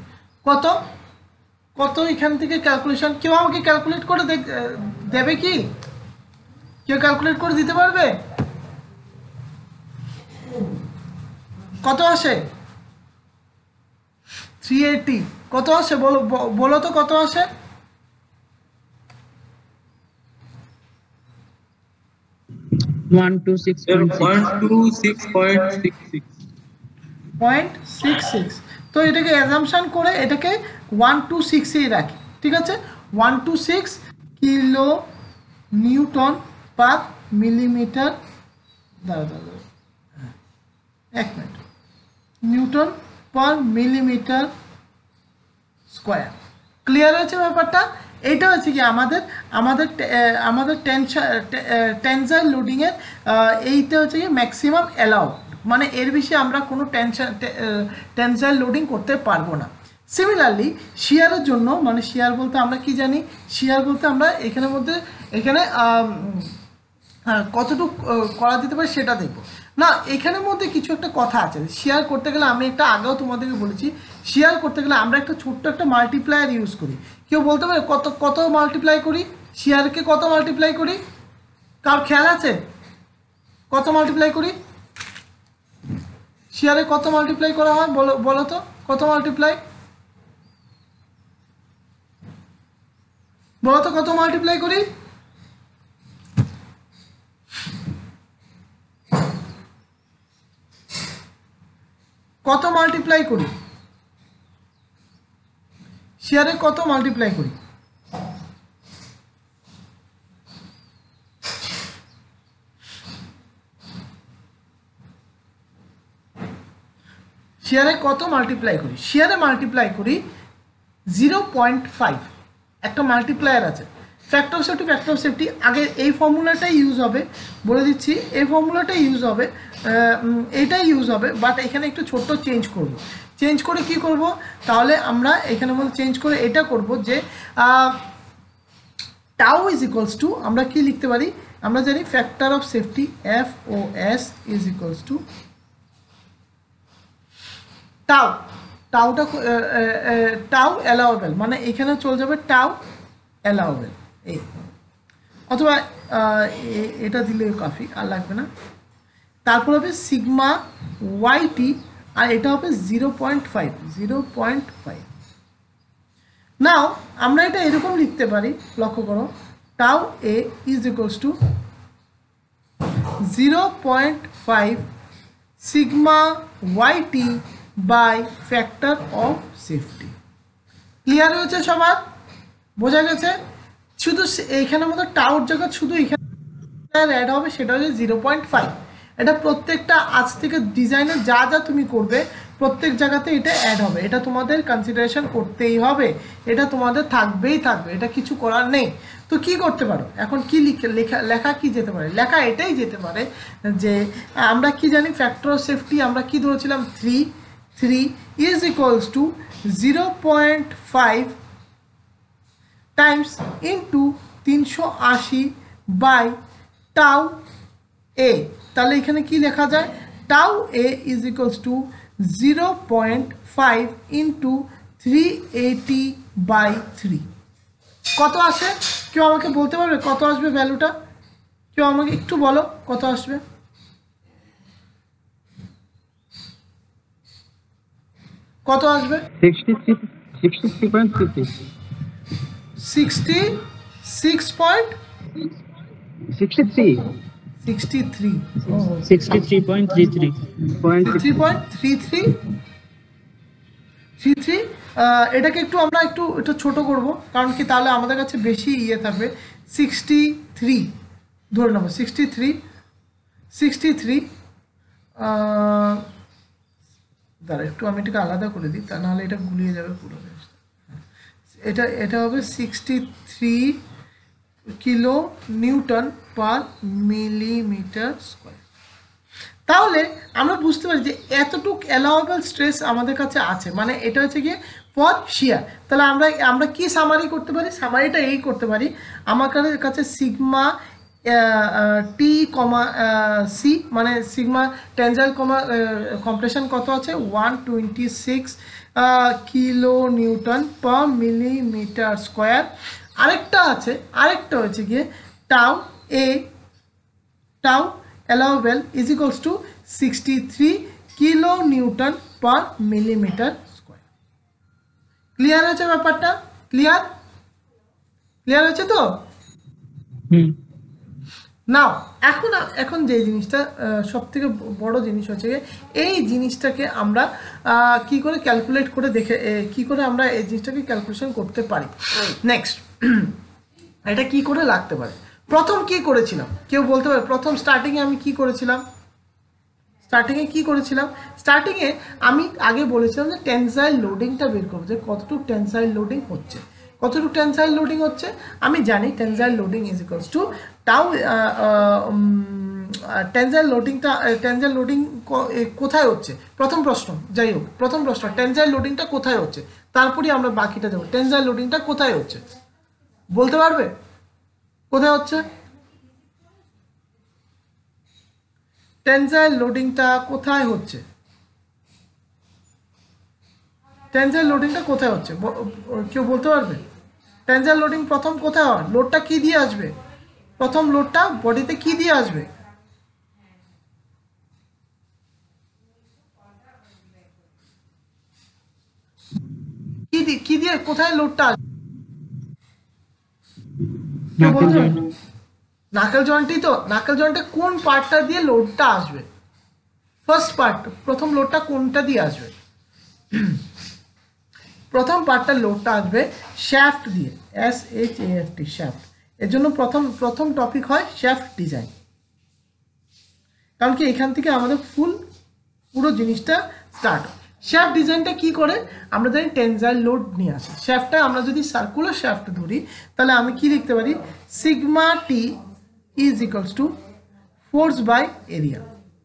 কত এখান থেকে ক্যালকুলেশন কেউ আমাকে ক্যালকুলেট করে দেবে কি, কেউ ক্যালকুলেট করে দিতে পারবে কত আসে? 380 কত আসে বলো তো কত আসে? .66 তো এটাকে অ্যাজাম্পশন করে এটাকে 126 এই রাখি। ঠিক আছে, 126 কিলো নিউটন পার মিলিমিটার, এক minute, newton per millimetre square. Clear হয়েছে ব্যাপারটা? এইটা হচ্ছে কি আমাদের টেনসাইল লোডিংয়ের এইটা হচ্ছে কি ম্যাক্সিমাম অ্যালাউড, মানে এর বেশি আমরা কোনো টেনসাইল লোডিং করতে পারবো না। সিমিলারলি শিয়ারের জন্য, মানে শিয়ার বলতে আমরা কি জানি, শিয়ার বলতে আমরা এখানে কতটুকু করা যেতে পারে সেটা দেখবো না। এখানের মধ্যে কিছু একটা কথা আছে, শেয়ার করতে গেলে আমি একটা আগেও তোমাদেরকে বলেছি, শেয়ার করতে গেলে আমরা একটা ছোট্ট একটা মাল্টিপ্লায়ার ইউজ করি। কেউ বলতে পারে কত মাল্টিপ্লাই করি, শেয়ারকে কত মাল্টিপ্লাই করি, কার খেয়াল আছে? কত মাল্টিপ্লাই করি শেয়ারে, কত মাল্টিপ্লাই করা হয় বলো তো, কত মাল্টিপ্লাই, বলো তো কত মাল্টিপ্লাই করি? কত মাল্টিপ্লাই করি শেয়ারে, কত মাল্টিপ্লাই করি? শেয়ারে কত মাল্টিপ্লাই করি? শেয়ারে মাল্টিপ্লাই করি 0.5, একটা মাল্টিপ্লায়ার আছে। ফ্যাক্টর অফ সেফটি আগে এই ফর্মুলাটাই ইউজ হবে, বলে দিচ্ছি এই ফর্মুলাটাই ইউজ হবে, এটাই ইউজ হবে, বাট এখানে একটু ছোট্ট চেঞ্জ করে কি করব, তাহলে আমরা এখানে চেঞ্জ করে এটা করব যে টাউ ইজ ইকুয়ালস টু, আমরা কি লিখতে পারি, আমরা জানি factor of safety FOS is equals to tau টাউটা টাউ অ্যালাউবেল, মানে এখানে চলে যাবে টাউ অ্যালাউবেল এই, অথবা এটা দিলে কাফি, আর লাগবে না। তারপর হবে সিগমা ওয়াইটি, আর এটা হবে 0.5 0.5। নাও আমরা এটা এরকম লিখতে পারি, লক্ষ্য করো, tau A is equals to 0.5 sigma Y T by factor of safety. Clear হয়েছে সবার? বোঝা গেছে? শুধু এইখানের মতো টাউর জায়গা শুধু এখানে অ্যাড হবে, সেটা হচ্ছে 0.5। এটা প্রত্যেকটা আজ থেকে ডিজাইনের যা যা তুমি করবে প্রত্যেক জায়গাতে এটা অ্যাড হবে, এটা তোমাদের কনসিডারেশন করতেই হবে, এটা তোমাদের থাকবেই থাকবে, এটা কিছু করার নেই। তো কি করতে পারো এখন, কি লেখা কি যেতে পারে? লেখা এটাই যেতে পারে যে আমরা কি জানি ফ্যাক্টর অফ সেফটি আমরা কি ধরেছিলাম 3 is equals to 0.5 times into 380 by tau A. তাহলে এখানে কি লেখা যায়? Tau A is equals to 0.5 into 380 by 3। কত আসে? কেউ আমাকে বলতে পারবে কত আসবে ভ্যালুটা? কেউ আমাকে একটু বলো কত আসবে? কত আসবে? 63.50 63.33 এটাকে একটু আমরা একটু ছোট করব, কারণ কি তাহলে আমাদের কাছে বেশি ইয়ে থাকবে। 63 ধরে নেবো, 63 দাঁড়া একটু আমি এটাকে আলাদা করে দিই, তা নাহলে এটা গুলিয়ে যাবে পুরো। এটা হবে 63 kilo newton per millimetre square. তাহলে আমরা বুঝতে পারি যে এতটুক অ্যালাউয়েবল স্ট্রেস আমাদের কাছে আছে, মানে এটা হচ্ছে গিয়ে ফর শিয়ার। তাহলে আমরা কি সামারি করতে পারি? সামারিটা এই করতে পারি, আমার কাছে সিগমা টি কমা সি, মানে সিগমা টেনজাইল কমা কম্প্রেশন কত আছে 126 kilo newton per millimetre square. আরেকটা হচ্ছে গিয়ে tau allowable is equals to 63 kilo newton per millimetre square. Clear হয়েছে ব্যাপারটা? ক্লিয়ার হয়েছে তো? নাও এখন যে জিনিসটা সব থেকে বড় জিনিস হচ্ছে এই জিনিসটাকে আমরা কি করে ক্যালকুলেট করে দেখে কি করে আমরা এই জিনিসটাকে ক্যালকুলেশন করতে পারি। নেক্সট এটা কি করে লাগতে পারে? প্রথম কি করেছিলাম কেউ বলতে পারে? প্রথম স্টার্টিংয়ে আমি কি করেছিলাম? স্টার্টিংয়ে আমি আগে বলেছিলাম যে টেনসাইল লোডিংটা বের করবো, যে কতটুকু টেনসাইল লোডিং হচ্ছে। আমি জানি tensile loading is equals to tau. Tensile loading কোথায় হচ্ছে? প্রথম প্রশ্ন টেনসাইল লোডিংটা কোথায় হচ্ছে, তারপরে আমরা বাকিটা দেবো। টেনসাইল লোডিংটা কোথায় হচ্ছে বলতে পারবে? কোথায় হচ্ছে টেনসাইল লোডিংটা? কোথায় হচ্ছে কেউ বলতে পারবে? টেনসাইল লোডিং প্রথম কোথায় হয়? লোডটা কি দিয়ে আসবে? প্রথম লোডটা বডিতে কি দিয়ে আসবে? কি দিয়ে কোথায় লোডটা আসবে? নাকেল জয়েন্টই তো। নাকেল জয়েন্টে কোন পার্টটা দিয়ে লোডটা আসবে? ফার্স্ট পার্ট, প্রথম লোডটা কোনটা দিয়ে আসবে? প্রথম পার্টটা লোডটা আসবে শ্যাফট দিয়ে, SHAFT শ্যাফট। এর জন্য প্রথম টপিক হয় শ্যাফট ডিজাইন, কারণ কি এখান থেকে আমাদের পুরো জিনিসটা স্টার্ট। শ্যাফট ডিজাইনটা কি করে? আমরা জানি টেনসাইল লোড নিয়ে আসে। শ্যাফটটা আমরা যদি সার্কুলার শ্যাফট ধরি তাহলে আমি কি লিখতে পারি? Sigma T is equals to force by area.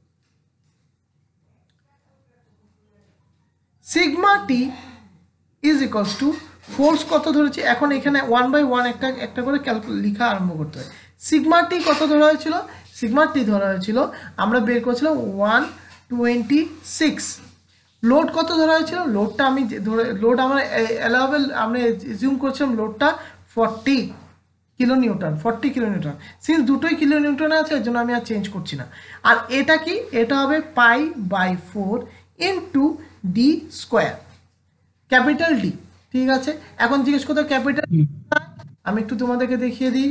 Sigma T is equals to force কত ধরেছি, এখন এখানে 1/1 একটা করে লেখা আরম্ভ করতে হয়। সিগমা টি কত ধরা হয়েছিল? সিগমা টি ধরা হয়েছিল আমরা বের করেছিলাম 126। লোড কত ধরা হয়েছিল, লোডটা আমি ধরে লোড আমরা অ্যালাউবেল আমরা এজিউম করছিলাম লোডটা 40 kilo newton, 40 kilo newton. Since দুটোই কিলো নিউটনে আছে এর জন্য আমি আর চেঞ্জ করছি না। আর এটা কি, এটা হবে π/4 into D square, capital D. ঠিক আছে, এখন জিজ্ঞেস করতে ক্যাপিটাল, আমি একটু তোমাদেরকে দেখিয়ে দিই।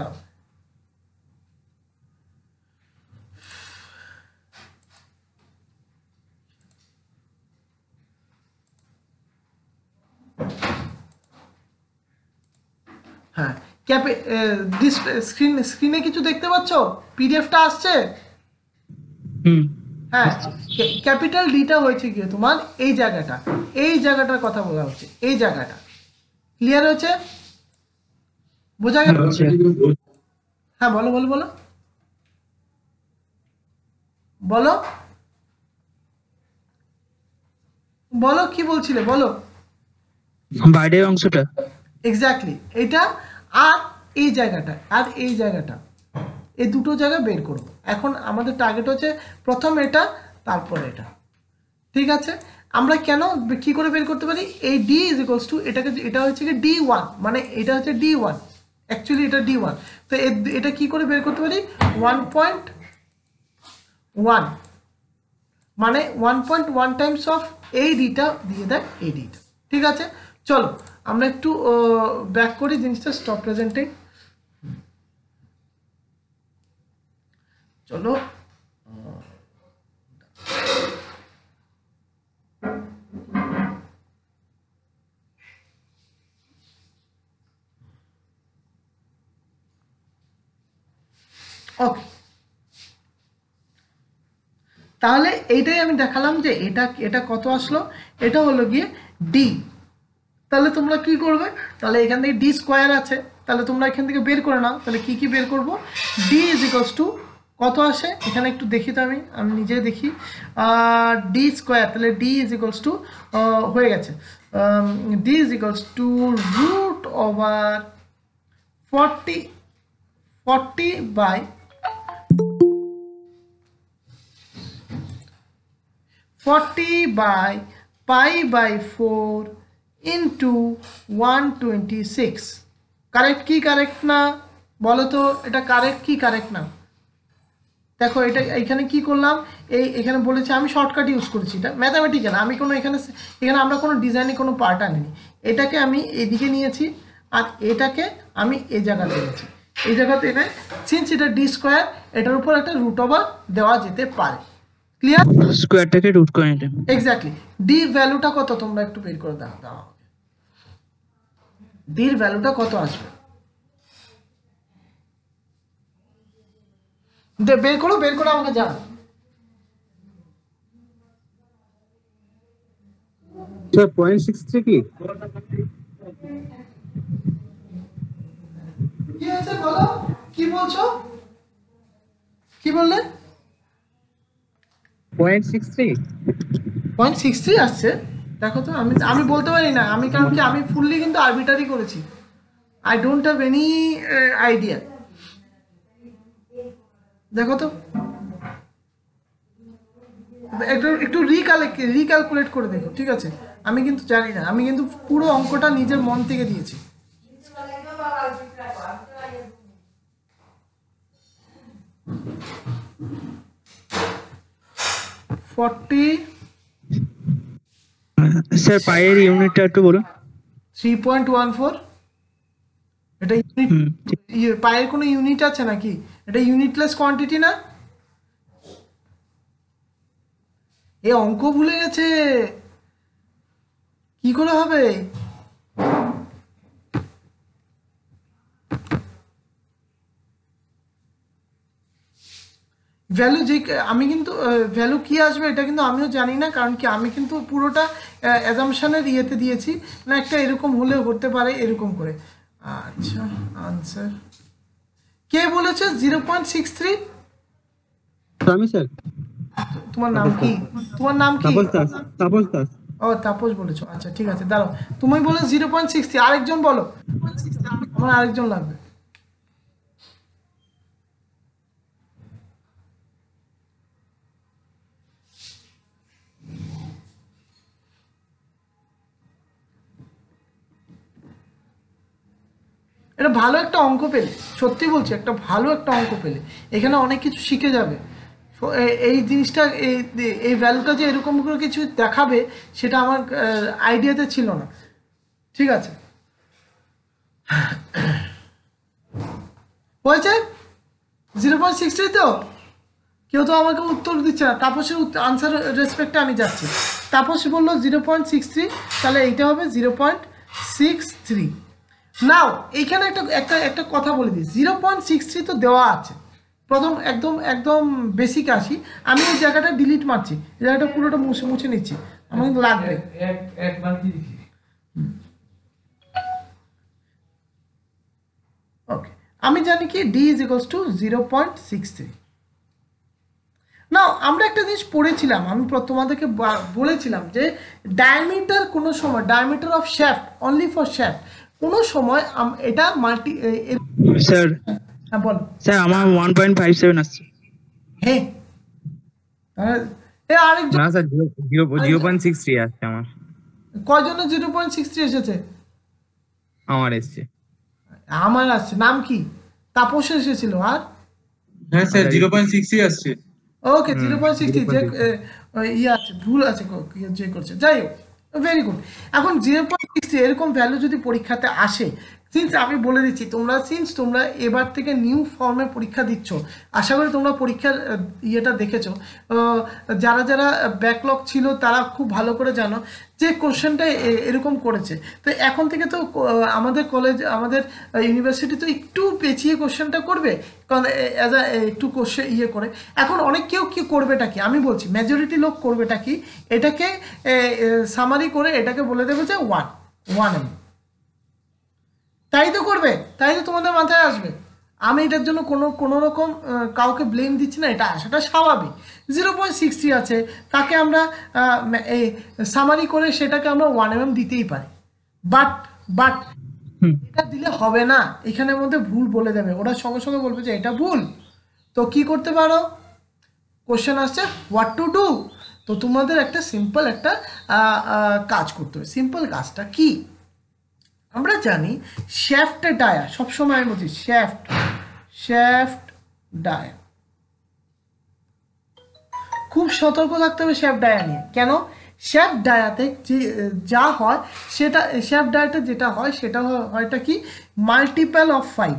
হ্যাঁ, স্ক্রিনে কিছু দেখতে পাচ্ছ, পিডিএফটা আসছে? হ্যাঁ, ক্যাপিটাল ডিটা হয়েছে গিয়ে তোমার এই জায়গাটা, এই জায়গাটার কথা বলা হচ্ছে, এই জায়গাটা। ক্লিয়ার হয়েছে, বোঝা গেল? হ্যাঁ বলো বলো বলো বলো বলো কি বলছিলে বলো। বাইরের অংশটা। এক্স্যাক্টলি, এটা আর এই জায়গাটা আর এই জায়গাটা, এই দুটো জায়গা বের করব। এখন আমাদের টার্গেট হচ্ছে প্রথম এটা, তারপর এটা। ঠিক আছে, আমরা কেন কি করে বের করতে পারি, এই ডি ইজ ইকুয়ালস টু এটাকে, এটা হচ্ছে কি D1, মানে এটা হচ্ছে D1, অ্যাকচুয়ালি এটা D1। তো এটা কি করে বের করতে পারি, 1.1, মানে 1.1 টাইমস অফ এই ডিটা দিয়ে দেয় এই ডিটা। ঠিক আছে, চলো আমরা একটু ব্যাক করি জিনিসটা, স্টপ প্রেজেন্টিং। চলো ওকে, তাহলে এইটাই আমি দেখালাম যে এটা এটা কত আসলো, এটা হলো গিয়ে ডি। তাহলে তোমরা কি করবে, তাহলে এখান থেকে ডি স্কোয়ার আছে, তাহলে তোমরা এখান থেকে বের করে নাও। তাহলে কি কি বের করব, ডি ইজ ইকুয়ালস টু কত আসে এখানে একটু দেখি, তো আমি নিজে দেখি, ডি স্কোয়ার, তাহলে ডি ইজ ইকুয়ালস টু হয়ে গেছে, D is equals to root over 40 by 40/π/4 into 126। Correct কি কারেক্ট না বলো তো, এটা কারেক্ট কি কারেক্ট না? দেখো এটা এখানে কি করলাম, এখানে বলেছে আমি শর্টকাট ইউজ করেছি, এটা ম্যাথামেটিক্যাল, আমি কোনো এখানে এখানে আমরা কোনো ডিজাইনে কোনো পার্ট আনিনি। এটাকে আমি এদিকে নিয়েছি আর এটাকে আমি এই জায়গাতে এনেছি, এই জায়গাতে এনে সিন্স এটা ডি স্কোয়ার, এটার উপর একটা রুট ওভার দেওয়া যেতে পারে। ক্লিয়ার, স্কোয়ারটাকে রুট করে নিতে। এক্স্যাক্টলি, ডি ভ্যালুটা কত তোমরা একটু বের করে দাও, ডির ভ্যালুটা কত আসবে, বের করো আমাকে জানাও। স্যার 0.63 কি? কি আছে বলো, কি বলছো, কি বললে? 0.63 আসছে, দেখো তো, আমি বলতে পারি না, আমি কারণ কি আমি ফুললি কিন্তু আরবিটারি করেছি, I don't have any idea. দেখো তো একটু রিক্যালকুলেট করে দেখো, ঠিক আছে? আমি কিন্তু জানি না, আমি কিন্তু পুরো অঙ্কটা নিজের মন থেকে দিয়েছি। 40 স্যার পায়ের ইউনিটটা একটু বলুন। 3.14, এটা ইউনিট, পায়ের কোনো ইউনিট আছে নাকি? এটা ইউনিটলেস কোয়ান্টিটি না? এ অঙ্ক ভুলে গেছে, কি করে হবে? ভ্যালু যে আমি কিন্তু ভ্যালু কি আসবে এটা কিন্তু আমিও জানি না, কারণ কি আমি কিন্তু পুরোটা অ্যাজাম্পশনের ইয়েতে দিয়েছি, না একটা এরকম হলে হতে পারে এরকম করে। আচ্ছা, আনসার কে বলেছে 0.63? আমি স্যার। তোমার নাম কি, তোমার নাম কি? তাপস দাস। ও তাপস বলেছো, আচ্ছা ঠিক আছে, দাঁড়াও, তুমি বলে 0.60, আরেকজন বলো, আমার আরেকজন লাগবে। এটা ভালো একটা অঙ্ক পেলে, সত্যি বলছি একটা ভালো একটা অঙ্ক পেলে এখানে অনেক কিছু শিখে যাবে। এই জিনিসটা এই ভ্যালুটা যে এরকম করে কিছু দেখাবে সেটা আমার আইডিয়াতে ছিল না। ঠিক আছে, হয়েছে 0.63 তো? কেউ তো আমাকে উত্তর দিচ্ছে না। তাপসের আনসার রেসপেক্টে আমি যাচ্ছি। তাপস বললো 0.63, তাহলে এইটা হবে 0.63। নাও এইখানে একটা কথা বলে দিই, 0.63 তো দেওয়া আছে। প্রথম একদম একদম বেসিক আসি, আমি এই জায়গাটা ডিলিট মারছি, এই জায়গাটা পুরোটা মুছে নিচ্ছি, আমার কিন্তু লাগবে। ওকে, আমি জানি কি d is equals to 0.63। না, আমরা একটা জিনিস পড়েছিলাম, আমি তোমাদেরকে বলেছিলাম যে ডায়ামিটার কোনো সময়, diameter of shaft only for shaft, কোনো সময় এটা মাল্টি। স্যার হ্যাঁ বল স্যার, আমার 1.57 আসছে। হ্যাঁ, আরেকজন না স্যার, 0.63 আসছে আমার। কয়জনের 0.63 এসেছে? আমার এসছে। আমার আসছে। নাম কি? তাপস এসেছিল। আর হ্যাঁ স্যার 0.6 আসছে। ওকে, 0.60 যে ইয়ে আছে, ভুল আছে যে করছে, যাই হোক, ভেরি গুড। এখন 0.60 এরকম ভ্যালু যদি পরীক্ষাতে আসে, সিন্স আমি বলে দিচ্ছি, তোমরা এবার থেকে নিউ ফর্মে পরীক্ষা দিচ্ছ, আশা করি তোমরা পরীক্ষার ইয়েটা দেখেছো। যারা যারা ব্যাকলগ ছিল তারা খুব ভালো করে জানো যে কোশ্চেনটা এরকম করেছে। তো এখন থেকে তো আমাদের কলেজ, আমাদের ইউনিভার্সিটি তো একটু পেঁচিয়ে কোশ্চেনটা করবে, কারণ একটু কোশ্চেন ইয়ে করে। এখন অনেক কেউ কি করবেটা কি, আমি বলছি মেজরিটি লোক করবেটা কি, এটাকে সামারি করে এটাকে বলে দেবে যে 1 তাই তো করবে, তাই তো তোমাদের মাথায় আসবে। আমি এটার জন্য কোনো রকম কাউকে ব্লেম দিচ্ছি না, এটা আসাটা স্বাভাবিক। 0.60 আছে, তাকে আমরা এই সামারি করে সেটাকে আমরা 1 mm দিতেই পারি। বাট এটা দিলে হবে না, এখানের মধ্যে ভুল বলে দেবে, ওরা সঙ্গে সঙ্গে বলবে যে এটা ভুল। তো কি করতে পারো, কোশ্চেন আসছে হোয়াট টু ডু, তো তোমাদের একটা সিম্পল একটা কাজ করতে হবে। সিম্পল কাজটা কি, আমরা জানি শ্যাফট ডায়া, সবসময় আমি বলছি শ্যাফট ডায়া, খুব সতর্ক থাকতে হবে শ্যাফট ডায়া নিয়ে। কেন? শ্যাফট ডায়াতে যা হয় সেটা, শ্যাফট ডায়াতে যেটা হয় সেটা হয়টা কি, মাল্টিপল অফ 5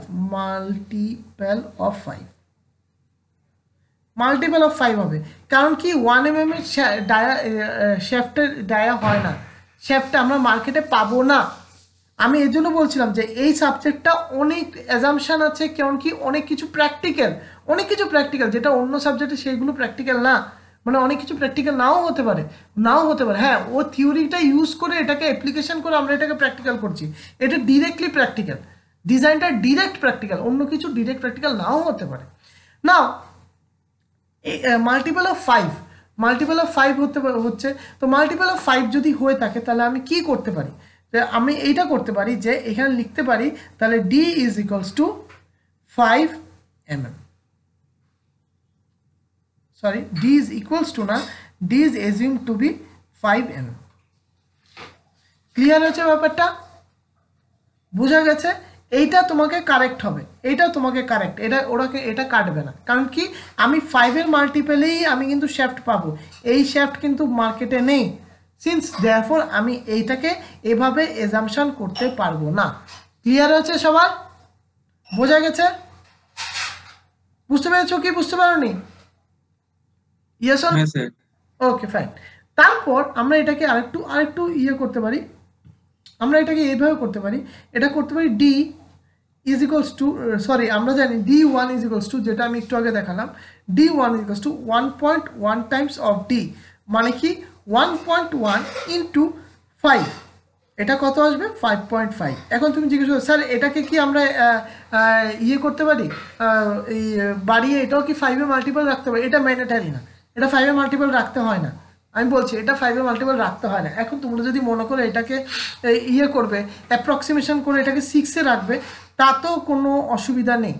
হবে। কারণ কি 1 mm এর ডায়া, শ্যাফটের ডায়া হয় না, শ্যাফটটা আমরা মার্কেটে পাবো না। আমি এই জন্য বলছিলাম যে এই সাবজেক্টটা অনেক অ্যাজাম্পশন আছে, কারণ কি অনেক কিছু প্র্যাকটিক্যাল যেটা অন্য সাবজেক্টে সেইগুলো প্র্যাকটিক্যাল না, মানে অনেক কিছু প্র্যাকটিক্যাল নাও হতে পারে। হ্যাঁ, ও থিওরিটা ইউজ করে এটাকে অ্যাপ্লিকেশন করে আমরা এটাকে প্র্যাকটিক্যাল করছি, এটা ডিরেক্টলি প্র্যাকটিক্যাল, ডিজাইনটা ডিরেক্ট প্র্যাকটিক্যাল, অন্য কিছু ডিরেক্ট প্র্যাকটিক্যাল নাও হতে পারে। নাও মাল্টিপল অফ 5 হচ্ছে, তো মাল্টিপল অফ 5 যদি হয়ে থাকে তাহলে আমি কি করতে পারি, আমি এইটা করতে পারি যে এখানে লিখতে পারি তাহলে d is equals to 5 mm, sorry d is equals to না, d is assumed to be 5 mm। Clear হয়েছে ব্যাপারটা? বোঝা গেছে? এইটা তোমাকে কারেক্ট হবে, এটা তোমাকে কারেক্ট, এটা কাটবে না। কারণ কি আমি 5 এর মাল্টিপলেই আমি কিন্তু শ্যাফট পাবো, এই শ্যাফট কিন্তু মার্কেটে নেই, সিন্স দেয়ারফর আমি এইটাকে এভাবে এজাম্পশন করতে পারবো না। ক্লিয়ার হয়েছে সবার? বোঝা গেছে? বুঝতে পেরেছো কি বুঝতে পারোনি? Yes or? হ্যাঁ স্যার। Okay fine. তারপর আমরা এটাকে আরেকটু ইয়ে করতে পারি, আমরা এটাকে এইভাবে করতে পারি, এটা করতে পারি d is equals to, sorry আমরা জানি d1 is equals to, যেটা আমি একটু আগে দেখালাম, d1 is equals to 1.1 times of d, মানে কি 1.1 into 5, এটা কত আসবে 5.5। এখন তুমি জিজ্ঞেস করো স্যার এটাকে কি আমরা ইয়ে করতে পারি, এই বাড়িয়ে এটাও কি 5 এর মাল্টিপল রাখতে পারি? এটা ম্যান্ডেটরি না, এটা 5 এর মাল্টিপল রাখতে হয় না, আমি বলছি এটা 5 এর মাল্টিপল রাখতে হয় না। এখন তোমরা যদি মনে করো এটাকে ইয়ে করবে, অ্যাপ্রক্সিমেশন করে এটাকে 6 এ রাখবে, তাতেও কোনো অসুবিধা নেই,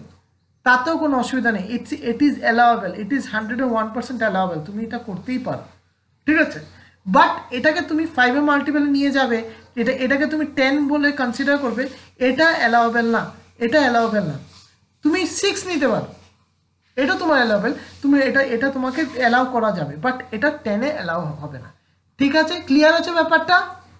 it is allowable, it is 101% allowable, তুমি এটা করতেই পারো, ঠিক আছে। বাট এটাকে তুমি 5 এর মাল্টিপলে নিয়ে যাবে, এটাকে তুমি 10 বলে কনসিডার করবে, এটা অ্যালাওয়েবল না, এটা অ্যালাউবেল না। তুমি 6 নিতে পারো, এটা তোমার অ্যালাউবেল, তুমি এটা তোমাকে অ্যালাউ করা যাবে, বাট এটা 10 এ অ্যালাউ হবে না। ঠিক আছে, ক্লিয়ার আছে ব্যাপারটা?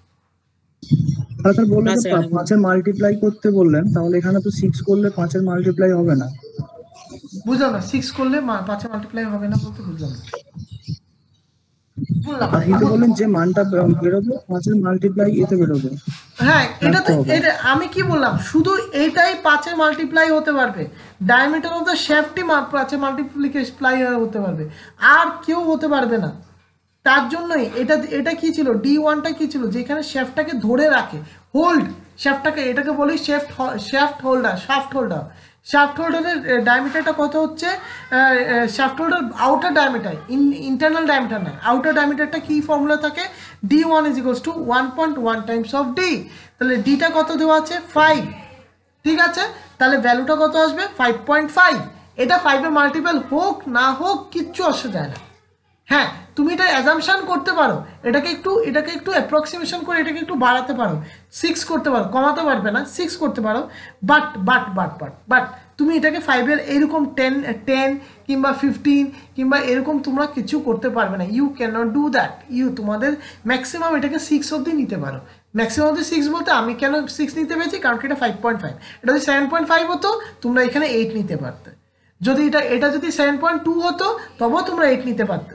স্যার বললেন হ্যাঁ যে স্যার। 5-এর মাল্টিপ্লাই করতে বললেন, তাহলে এখানে তো 6 করলে 5-এর মাল্টিপ্লাই হবে না। বুঝলাম না, 6 করলে 5 মাল্টিপ্লাই হবে না বলতে বুঝলাম না। বললাম না, আপনি তো বললেন যে মানটা বেরোবে 5-এর মাল্টিপ্লাই এতে বেরোবে। হ্যাঁ এটা তো রাখতে হবে। এটা আমি কি বললাম, শুধু এটাই 5-এর মাল্টিপ্লাই হতে পারবে, ডায়ামিটার অফ দ্য শ্যাফটই 5-এর মাল্টিপ্লাই হতে পারবে, আর কেউ হতে পারবে না। তার জন্যই এটা কি ছিল, D1টা কি ছিল, যেখানে শ্যাফটটাকে ধরে রাখে, হোল্ড শ্যাফটটাকে, এটাকে বলি শ্যাফট হোল্ডার। শ্যাফট হোল্ডারের ডায়ামিটারটা কত হচ্ছে, shaft holder outer diameter, internal diameter নয়, আউটার ডায়ামিটারটা কি ফর্মুলা থাকে, D1 = 1.1 টাইমস অফ D। তাহলে ডিটা কত দেওয়া আছে, 5। ঠিক আছে, তাহলে ভ্যালুটা কত আসবে, 5.5। এটা 5-এর মাল্টিপল হোক না হোক কিচ্ছু অসুবিধা যায় না। হ্যাঁ, তুমি এটা অ্যাজাম্পশন করতে পারো, এটাকে একটু অ্যাপ্রক্সিমেশন করে এটাকে একটু বাড়াতে পারো, 6 করতে পারো, কমাতে পারবে না, 6 করতে পারো, বাট তুমি এটাকে 5-এর এরকম 10 কিংবা 15 কিংবা এরকম তোমরা কিছু করতে পারবে না। You can not do that. তোমাদের ম্যাক্সিমাম এটাকে 6 অবধি নিতে পারো। ম্যাক্সিমাম অবধি 6 বলতে আমি কেন 6 নিতে পেরেছি, কারণ কি এটা 5.5, এটা যদি 7.5 হতো তোমরা এখানে 8 নিতে পারতে। যদি এটা যদি 7.2 হতো তবুও তোমরা 8 নিতে পারতে,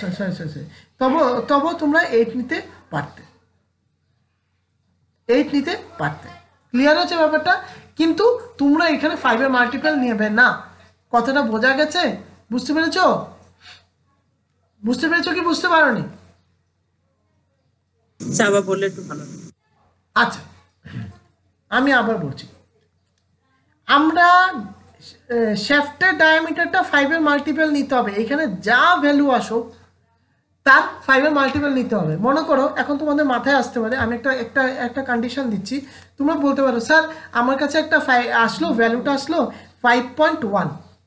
তবুও তোমরা 8 নিতে পারতে, 8 নিতে পারতে। ক্লিয়ার হচ্ছে ব্যাপারটা? কিন্তু তোমরা এখানে 5-এর মাল্টিপল নেবে না। কথাটা বোঝা গেছে? বুঝতে পেরেছো? বুঝতে পেরেছো কি বুঝতে পারোনি? স্যার আবার বললে একটু ভালো হতো। আচ্ছা, আমি আবার বলছি, আমরা শ্যাফটের ডায়ামিটারটা 5-এর মাল্টিপল নিতে হবে। এখানে যা ভ্যালু আসো তার 5-এর মাল্টিপল নিতে হবে। মনে করো এখন তোমাদের মাথায় আসতে পারে, আমি একটা কন্ডিশন দিচ্ছি, তোমরা বলতে পারো স্যার আমার কাছে একটা আসলো, ভ্যালুটা আসলো 5.1,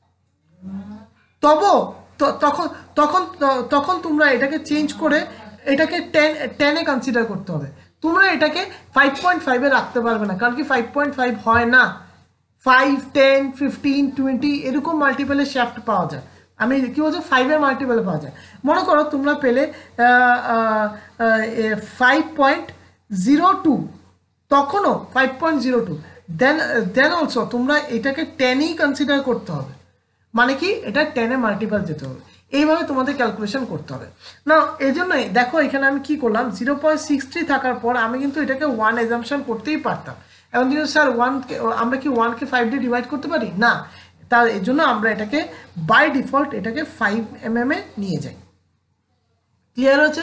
তখন তখন তখন তোমরা এটাকে চেঞ্জ করে এটাকে 10-এ কনসিডার করতে হবে। তোমরা এটাকে 5.5-এ রাখতে পারবে না, কারণ কি 5.5 হয় না, 5, 10, 15, 20 এরকম মাল্টিপলের শ্যাফট পাওয়া যায়। আমি কি বলছি, 5-এর মাল্টিপলে পাওয়া যায়। মনে করো তোমরা পেলে 5.02, তখনও 5.02, দেন অলসো তোমরা এটাকে 10-ই কনসিডার করতে হবে। মানে কি, এটা 10-এ মাল্টিপল যেতে হবে। এইভাবে তোমাদের ক্যালকুলেশন করতে হবে না। এই জন্যই দেখো এখানে আমি কি করলাম, 0.63 থাকার পর আমি কিন্তু এটাকে 1 এজাম্পশন করতেই পারতাম। এখন কিন্তু স্যার 1কে আমরা কি 1কে 5 দিয়ে ডিভাইড করতে পারি না, তার এই জন্য আমরা এটাকে বাই ডিফল্ট এটাকে 5 mm এ নিয়ে যাই। ক্লিয়ার হচ্ছে?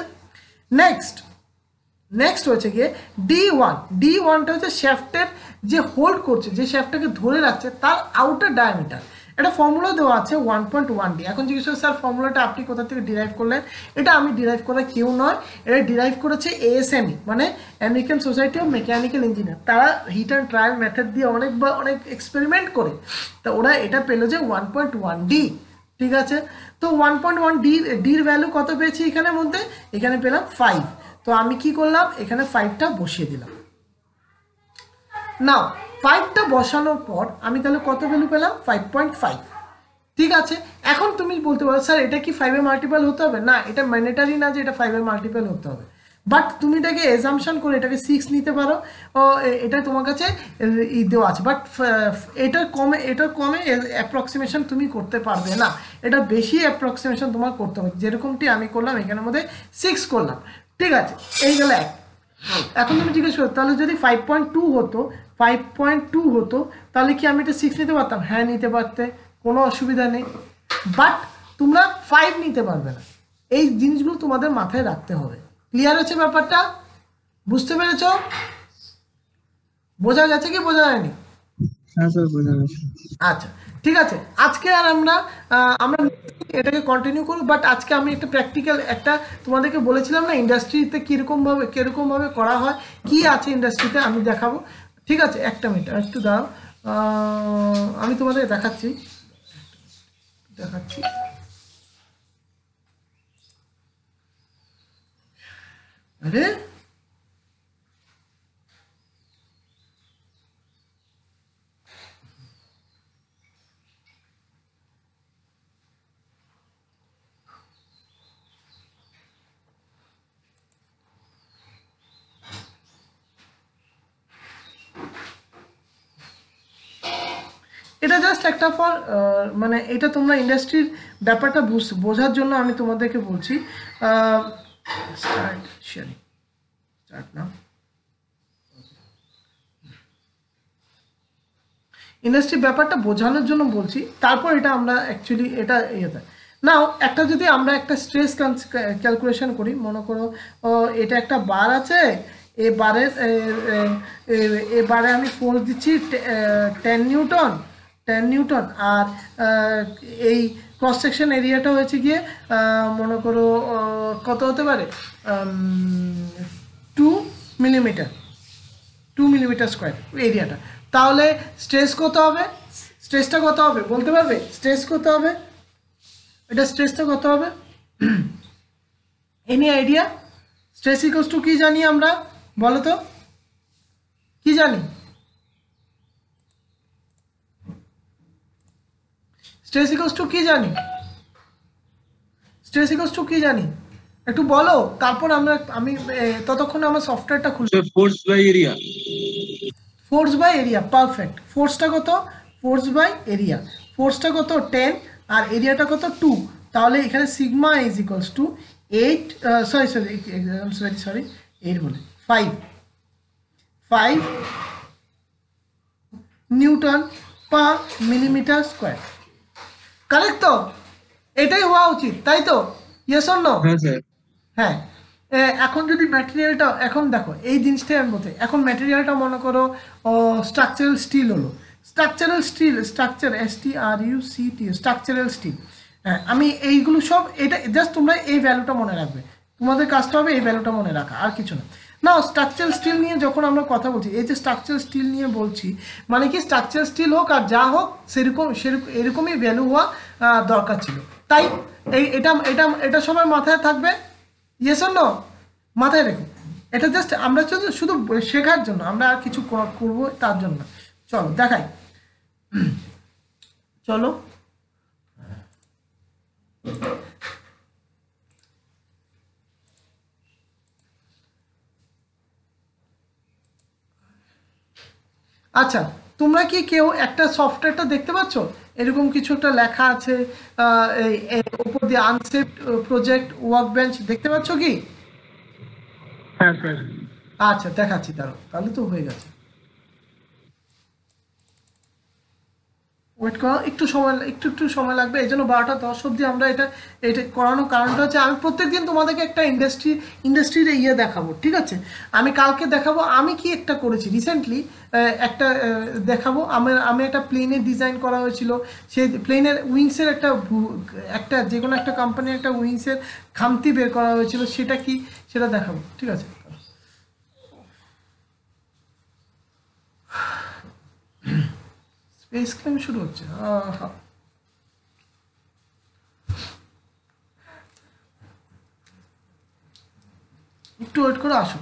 নেক্সট হচ্ছে গিয়ে D1টা হচ্ছে শ্যাফটের যে হোল্ড করছে, যে শ্যাফটটাকে ধরে রাখছে তার আউটার ডায়ামিটার। এটা ফর্মুলা দেওয়া আছে 1.1D। এখন জিজ্ঞেস করছে স্যার ফর্মুলাটা আপনি কোথা থেকে ডিরাইভ করলেন? এটা আমি ডিরাইভ করা কেউ নয়, এটা ডিরাইভ করেছে ASME, মানে American Society of Mechanical Engineer. তারা হিট অ্যান্ড ট্রায়াল মেথড দিয়ে অনেক এক্সপেরিমেন্ট করে, তা ওরা এটা পেলো যে 1.1D। ঠিক আছে, তো 1.1ডির ভ্যালু কত পেয়েছি এখানের মধ্যে, এখানে পেলাম 5। তো আমি কি করলাম, এখানে 5টা বসিয়ে দিলাম। নাও 5টা বসানোর পর আমি তাহলে কত ভ্যালু পেলাম, 5.5। ঠিক আছে, এখন তুমি বলতে পারো স্যার এটা কি 5-এর মাল্টিপল হতে হবে? না, এটা ম্যান্ডেটারি না যে এটা 5-এর মাল্টিপল হতে হবে, বাট তুমি এটাকে এজাম্পশন করে এটাকে 6 নিতে পারো, এটা তোমার কাছে দেওয়া আছে। বাট এটার কমে অ্যাপ্রক্সিমেশন তুমি করতে পারবে না, এটা বেশি অ্যাপ্রক্সিমেশন তোমার করতে হবে, যেরকমটি আমি করলাম এখানের মধ্যে 6 করলাম। ঠিক আছে, এই গেল এক। এখন তুমি জিজ্ঞেস করো তাহলে যদি 5.2 হতো তাহলে কি আমি এটা 6 নিতে পারতাম? হ্যাঁ নিতে পারতে, কোনো অসুবিধা নেই, বাট তোমরা 5 নিতে পারবে না। এই জিনিসগুলো তোমাদের মাথায় রাখতে হবে। ক্লিয়ার হচ্ছে ব্যাপারটা? বুঝতে পেরেছো? বোঝা গেছে কি বোঝা যায়নি? হ্যাঁ স্যার, বোঝা গেছে। আচ্ছা ঠিক আছে, আজকে আর আমরা এটাকে কন্টিনিউ করব, বাট আজকে আমি একটা প্র্যাকটিক্যাল একটা তোমাদেরকে বলেছিলাম না ইন্ডাস্ট্রিতে কিরকম ভাবে করা হয়, কি আছে ইন্ডাস্ট্রিতে আমি দেখাবো। ঠিক আছে, একটা মিনিট একটু দাও, আমি তোমাদের দেখাচ্ছি। আরে এটা জাস্ট একটা ফর মানে এটা তোমরা ইন্ডাস্ট্রির ব্যাপারটা বোঝার জন্য আমি তোমাদেরকে বলছি। Start sharing, start now. Industry ব্যাপারটা বোঝানোর জন্য বলছি, তারপর এটা আমরা অ্যাকচুয়ালি এটা ইয়েতে নাও একটা যদি আমরা একটা স্ট্রেস ক্যালকুলেশন করি, মনে করো এটা একটা বার আছে, এই বারের এই বারে আমি ফোর্স দিচ্ছি 10 নিউটন আর এই ক্রস সেকশন এরিয়াটা হয়েছে গিয়ে মনে করো কত হতে পারে 2 মিলিমিটার স্কোয়ার এরিয়াটা। তাহলে স্ট্রেস কত হবে, স্ট্রেসটা কত হবে বলতে পারবে? স্ট্রেস কত হবে, এটা স্ট্রেসটা কত হবে? Any idea? Stress equals to কি জানি আমরা, বলো তো কি জানি? স্ট্রেস ইকুয়ালস টু কি জানি? স্ট্রেস ইকুয়ালস টু কি জানি একটু বলো, তারপর আমি ততক্ষণ আমার সফটওয়্যারটা খুলে। Force by area. Force by area, perfect. ফোর্সটা কত? ফোর্স বাই এরিয়া, ফোর্সটা কত 10 আর এরিয়াটা কত 2। তাহলে এখানে sigma is equals to 8 sorry 8 বলে 5 newton per millimetre square. Correct তো? এটাই হওয়া উচিত, তাই তো? Yes or no? হ্যাঁ স্যার। হ্যাঁ। এখন যদি ম্যাটেরিয়ালটা, এখন দেখো এই জিনিসটাই আমি বলতে, এখন ম্যাটেরিয়ালটা মনে করো স্ট্রাকচারাল স্টিল হলো, স্ট্রাকচারাল STRUCT স্ট্রাকচারাল স্টিল। হ্যাঁ, আমি এইগুলো সব এটা জাস্ট তোমরা এই ভ্যালুটা মনে রাখবে, তোমাদের কাজটা হবে এই ভ্যালুটা মনে রাখা, আর কিছু না। না, স্ট্রাকচারাল স্টিল নিয়ে যখন আমরা কথা বলছি, এই যে স্ট্রাকচারাল স্টিল নিয়ে বলছি, মানে কি স্ট্রাকচারাল স্টিল হোক আর যা হোক সেরকম এরকমই ভ্যালু হওয়া দরকার ছিল, তাই এটা সবার মাথায় থাকবে। Yes or no? মাথায় রেখো, এটা জাস্ট আমরা শুধু শেখার জন্য, আমরা আর কিছু করবো তার জন্য। চলো দেখাই, চলো আচ্ছা, তোমরা কি কেউ একটা সফটওয়্যারটা দেখতে পাচ্ছ? এরকম কিছু একটা লেখা আছে উপর দিয়ে আনসেফ প্রজেক্ট ওয়ার্ক বেঞ্চ, দেখতে পাচ্ছ কি? হ্যাঁ স্যার। আচ্ছা দেখাচ্ছি, তাহলে তো হয়ে গেছে। ওয়েট করো, একটু সময় লাগবে, এই জন্য 12:10 অবধি আমরা এটা করানোর কারণটা হচ্ছে আমি প্রত্যেকদিন তোমাদেরকে একটা ইন্ডাস্ট্রির ইয়ে দেখাবো, ঠিক আছে? আমি কালকে দেখাবো আমি কি একটা করেছি রিসেন্টলি, একটা দেখাবো। আমি একটা প্লেনের ডিজাইন করা হয়েছিল, সেই প্লেনের উইংসের একটা যে কোনো একটা কোম্পানির একটা উইংসের খামতি বের করা হয়েছিল, সেটা কি সেটা দেখাবো, ঠিক আছে? স্পেস ক্লেম শুরু হচ্ছে, একটু ওয়েট করে আসো।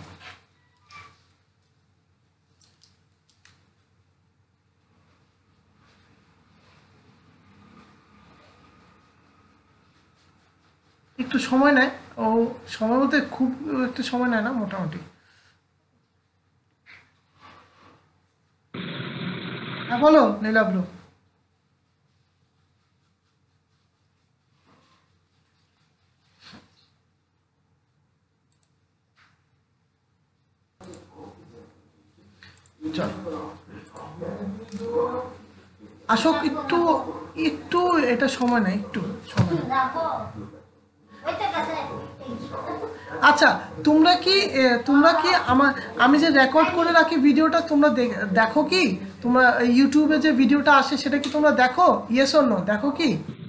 একটু সময় নেয়, সময় বলতে খুব একটু সময় নেয় না, মোটামুটি। হ্যাঁ বলো নীলাব্লু। চল আসো, একটু এটা সময় নেই, একটু সময় নেই। আচ্ছা, তোমরা কি আমি যে রেকর্ড করে রাখি ভিডিওটা তোমরা দেখো কি? তোমরা ইউটিউবে যে ভিডিওটা আসে সেটা কি তোমরা দেখো? Yes or no? দেখো কি?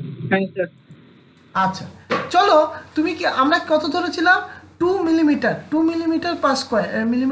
আচ্ছা চলো, তুমি কি, আমরা কত ধরেছিলাম? 2 মিলিমিটার পার স্কোয়ার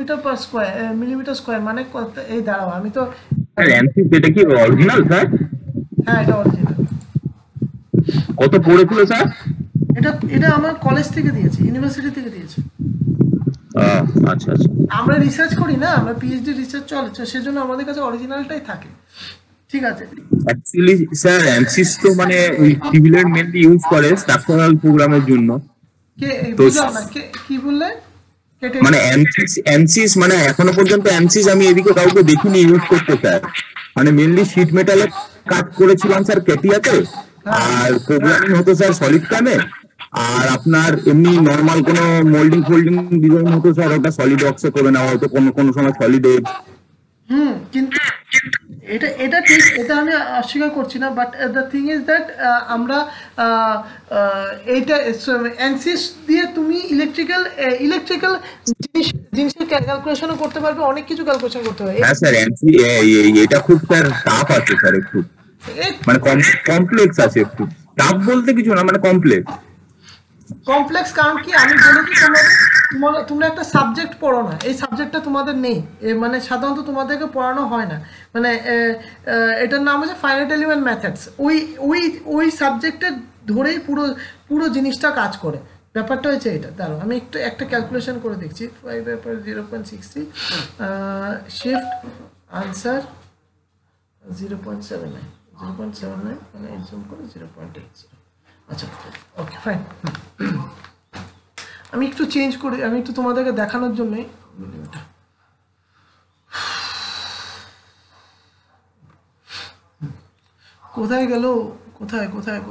মানে এই দাঁড়াও, আমি তো এটা কি অরিজিনাল স্যার? হ্যাঁ এটা অরিজিনাল। কত পড়েছিল স্যার? এটা আমার কলেজ থেকে দিয়েছে, ইউনিভার্সিটি থেকে দিয়েছে। আচ্ছা আচ্ছা, আমরা রিসার্চ করি না, আমরা পিএইচডি রিসার্চ চলেছে, সেজন্য আমাদের কাছে অরিজিনালটাই থাকে, ঠিক আছে? অ্যাকচুয়ালি স্যার এমসিস তো মানে ওই সিভিলের মেনলি ইউজ করে স্ট্রাকচারাল প্রোগ্রামের জন্য। কে বুঝলাম না, কি বললে? মানে এমসিস মানে এখনো পর্যন্ত এমসিস আমি এদিকে কাউকে দেখিনি ইউজ করতে স্যার। মানে মেনলি শীট মেটালের কাজ করেছিলাম স্যার কেটিয়াতে, আর প্রোগ্রামিং হতো স্যার সলিড কামে, আর আপনার এমনি নর্মাল কোনো মোল্ডিং ফোল্ডিং ডিজাইন হতো স্যার ওটা সলিড ওয়ার্কসে করে নেওয়া হতো, কোনো কোনো সময় সলিড এজ। কিন্তু এটা ঠিক, এটা আমি অস্বীকার করছি না, but the thing is that আমরা এইটা অ্যানসিস দিয়ে তুমি ইলেকট্রিক্যাল জিনিসের ক্যালকুলেশনও করতে পারবে, অনেক কিছু ক্যালকুলেশন করতে পারবে। হ্যাঁ স্যার এটা খুব স্যার টাফ আছে স্যার, একটু মানে কমপ্লেক্স আছে, একটু টাফ বলতে কিছু না, মানে কমপ্লেক্স কারণ কি আমি বলেছি তোমরা একটা সাবজেক্ট পড়ো না, এই সাবজেক্টটা তোমাদের নেই, মানে সাধারণত তোমাদেরকে পড়ানো হয় না, মানে এটার নাম হচ্ছে ফাইনাইট এলিমেন্ট মেথডস, ওই সাবজেক্টের ধরেই পুরো জিনিসটা কাজ করে। ব্যাপারটা হচ্ছে এটা, দাঁড়ো আমি একটু একটা ক্যালকুলেশন করে দেখছি। 5/0.63 শিফট আনসার 0.79 মানে এক্সাম করে 0.80। আচ্ছা ওকে ফাইন, আমি একটু চেঞ্জ করি, আমি একটু তোমাদেরকে দেখানোর জন্য কোথায় গেল, কোথায়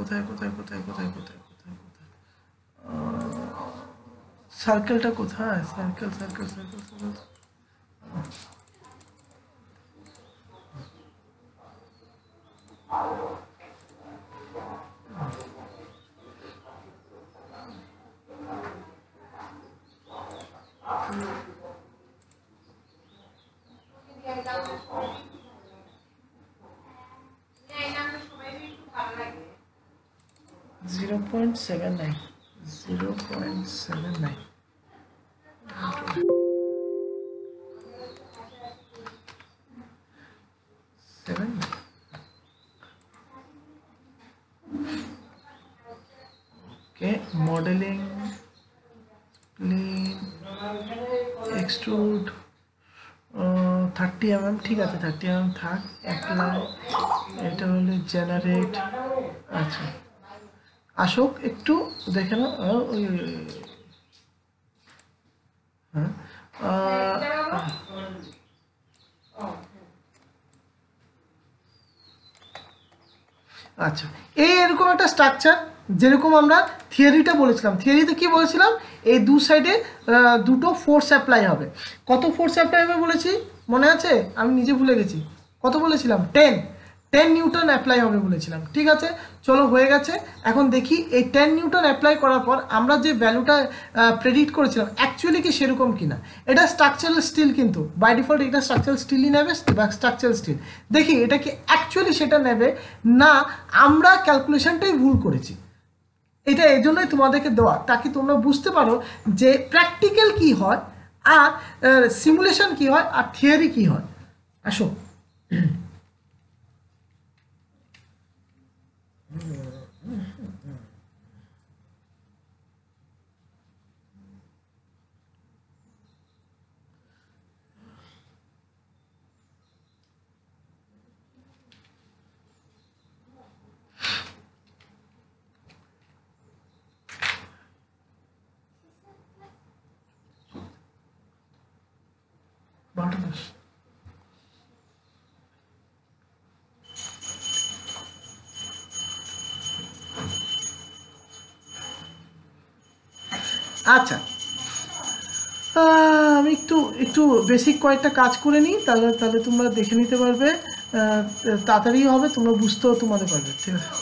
সার্কেলটা কোথায়, circle modeling plane extrude 30 mm, ঠিক আছে 30 mm থাক, অ্যাপ্লাই, এটা হলো জেনারেট। আচ্ছা আসুক একটু দেখে নাও, হ্যাঁ আচ্ছা এরকম একটা স্ট্রাকচার, যেরকম আমরা থিওরিটা বলেছিলাম, থিওরিতে কি বলেছিলাম, এই দু সাইডে দুটো ফোর্স অ্যাপ্লাই হবে। কত ফোর্স অ্যাপ্লাই হবে বলেছি মনে আছে? আমি নিজে ভুলে গেছি, কত বলেছিলাম? 10 নিউটন অ্যাপ্লাই হবে বলেছিলাম। ঠিক আছে চলো হয়ে গেছে। এখন দেখি এই 10 নিউটন অ্যাপ্লাই করার পর আমরা যে ভ্যালুটা প্রেডিক্ট করেছিলাম অ্যাকচুয়ালি কি সেরকম কিনা। এটা স্ট্রাকচারাল স্টিল, কিন্তু বাই ডিফল্ট এটা স্ট্রাকচারাল স্টিলই নেবে বা স্ট্রাকচারাল স্টিল। দেখি এটা কি অ্যাকচুয়ালি সেটা নেবে না আমরা ক্যালকুলেশনটাই ভুল করেছি। এটা এই জন্যই তোমাদেরকে দেওয়া, তাকে তোমরা বুঝতে পারো যে প্র্যাকটিক্যাল কি হয় আর সিমুলেশন কি হয় আর থিওরি কি হয়। আসো আচ্ছা আমি একটু বেসিক কয়েকটা কাজ করে নিই, তাহলে তোমরা দেখে নিতে পারবে, তাড়াতাড়ি হবে, তোমরা বুঝতেও তোমাদের পারবে। ঠিক আছে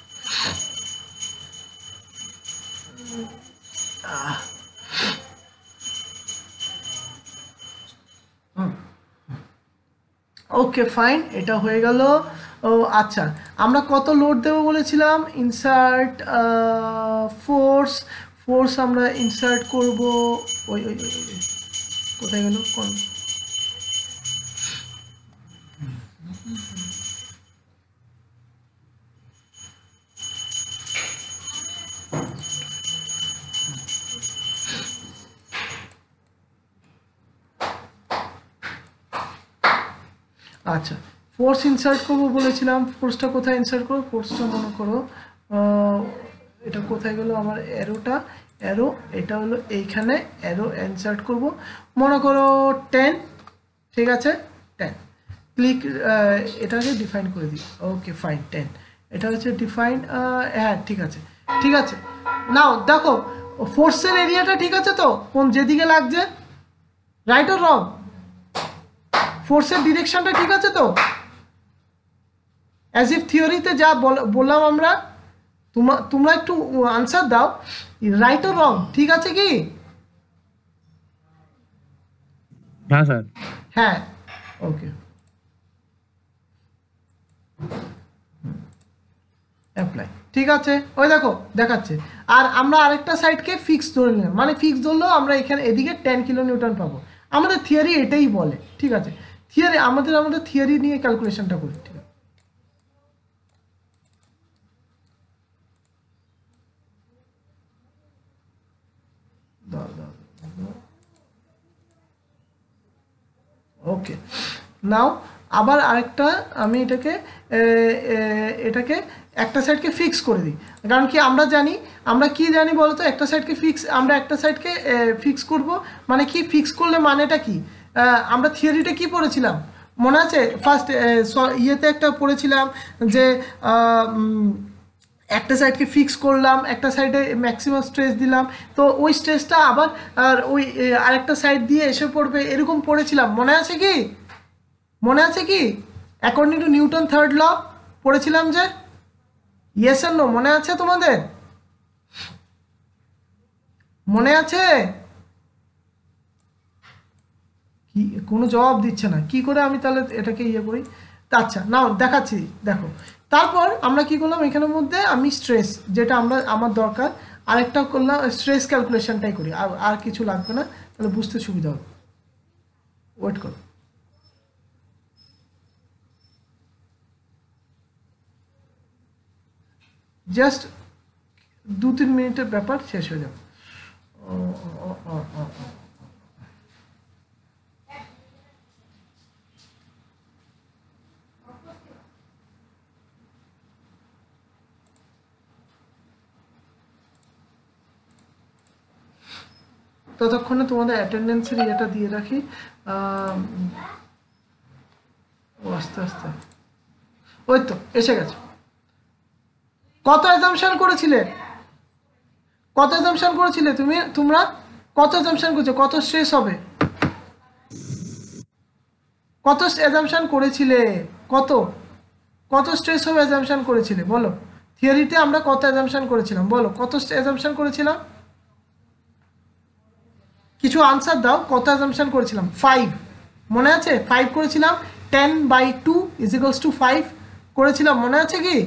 ওকে ফাইন, এটা হয়ে গেল। ও আচ্ছা আমরা কত লোড দেবো বলেছিলাম? ইনসার্ট ফোর্স আমরা ইনসার্ট করব, ওই কোথায় গেল কোন, আচ্ছা ফোর্স ইনসার্ট করবো বলেছিলাম, ফোর্সটা কোথায় ইনসার্ট করবো? ফোর্সটা মনে করো এটা কোথায় গেল আমার অ্যারো, এটা হলো এইখানে অ্যারো ইনসার্ট করব, মনে করো 10, ঠিক আছে 10। ক্লিক এটাকে ডিফাইন করে দিই। ওকে ফাইন 10, এটা হচ্ছে ডিফাইন। হ্যাঁ ঠিক আছে, ঠিক আছে। নাও দেখো ফোর্সের এরিয়াটা ঠিক আছে তো, কোন যেদিকে লাগছে, রাইট অর রং? ফোর্সের ডিরেকশনটা ঠিক আছে তো, অ্যাজ ইফ থিওরিতে যা বললাম আমরা, তোমরা একটু আনসার দাও, রাইট অর রং, ঠিক আছে কি? হ্যাঁ স্যার। হ্যাঁ ওকে, অ্যাপ্লাই, ঠিক আছে। ওই দেখো দেখাচ্ছে। আর আমরা আরেকটা সাইডকে ফিক্স ধরে নিলাম, মানে ফিক্স ধরলেও আমরা এখানে এদিকে 10 কিলো নিউটন পাবো। আমাদের থিওরি এটাই বলে, ঠিক আছে। থিওরি আমাদের থিওরি নিয়ে ক্যালকুলেশনটা করি, ঠিক আছে। ওকে নাও আবার আরেকটা আমি এটাকে একটা সাইডকে ফিক্স করে দিই। কারণ কি আমরা জানি, আমরা কি জানি বলতো, একটা সাইডকে ফিক্স, আমরা একটা সাইডকে ফিক্স করব, মানে কি ফিক্স করলে মানেটা কি? আমরা থিওরিটা কি পড়েছিলাম মনে আছে? ফার্স্ট ইয়েতে একটা পড়েছিলাম যে একটা সাইডকে ফিক্স করলাম, একটা সাইডে ম্যাক্সিমাম স্ট্রেস দিলাম, তো ওই স্ট্রেসটা আবার আর ওই আরেকটা সাইড দিয়ে এসে পড়বে, এরকম পড়েছিলাম, মনে আছে কি? মনে আছে কি? According to Newton third law পড়েছিলাম যে, ইয়েস আর নো, মনে আছে তোমাদের? মনে আছে? কি কোনো জবাব দিচ্ছে না, কি করে আমি তাহলে এটাকে ইয়ে করি? আচ্ছা নাও দেখাচ্ছি, দেখো। তারপর আমরা কি করলাম, এখানের মধ্যে আমি স্ট্রেস যেটা আমার দরকার, আরেকটা করলাম স্ট্রেস ক্যালকুলেশনটাই করি, আর কিছু লাগবে না, তাহলে বুঝতে সুবিধা হবে। ওয়েট করো, জাস্ট 2-3 মিনিটের ব্যাপার, শেষ হয়ে যাবে। ততক্ষণে তোমাদের অ্যাটেন্ডেন্সের ইয়েটা দিয়ে রাখি। আস্তে আস্তে, ওই তো এসে গেছে। কত অ্যাজাম্পশন করেছিলে? কত অ্যাজাম্পশন করেছিলে তোমরা কত অ্যাজাম্পশন করেছো? কত স্ট্রেস হবে? কত অ্যাজাম্পশন করেছিলে? কত স্ট্রেস হবে অ্যাজাম্পশন করেছিলে বলো? থিওরিতে আমরা কত অ্যাজাম্পশন করেছিলাম বলো? কত অ্যাজাম্পশন করেছিলাম? কিছু আনসার দাও, কত অ্যাজাম্পশন করেছিলাম? 5, মনে আছে? 5 করেছিলাম। 10/2 = 5 করেছিলাম, মনে আছে কি?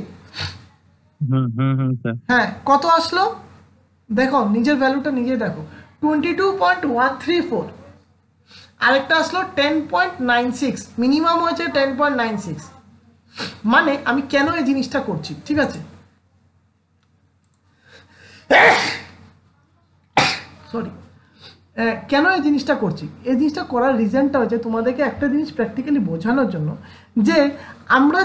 হ্যাঁ, কত আসলো দেখো, নিজের ভ্যালুটা নিজে দেখো, 22.134। আরেকটা আসলো 10.96, মিনিমাম হয়েছে 10.96। মানে আমি কেন এই জিনিসটা করছি, ঠিক আছে? সরি, কেন এই জিনিসটা করছি? এই জিনিসটা করার রিজনটা হচ্ছে তোমাদেরকে একটা জিনিস প্র্যাকটিক্যালি বোঝানোর জন্য, যে আমরা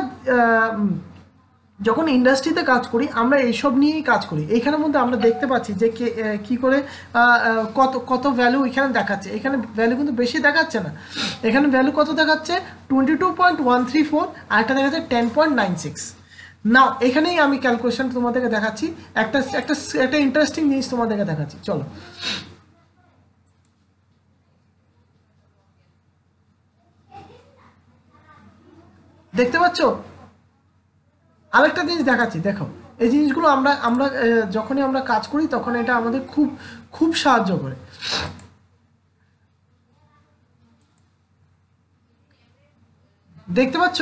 যখন ইন্ডাস্ট্রিতে কাজ করি আমরা এইসব নিয়েই কাজ করি। এইখানের মধ্যে আমরা দেখতে পাচ্ছি যে কী করে কত ভ্যালু এখানে দেখাচ্ছে। এখানে ভ্যালু কিন্তু বেশি দেখাচ্ছে না, এখানে ভ্যালু কত দেখাচ্ছে? 22.134, আর একটা দেখাচ্ছে 10.96। নাও এখানেই আমি ক্যালকুলেশন তোমাদেরকে দেখাচ্ছি, একটা ইন্টারেস্টিং জিনিস তোমাদেরকে দেখাচ্ছি, চলো। দেখতে পাচ্ছ? আরেকটা জিনিস দেখাচ্ছি, দেখো। এই জিনিসগুলো আমরা যখনই আমরা কাজ করি তখন এটা আমাদের খুব খুব সাহায্য করে। দেখতে পাচ্ছ?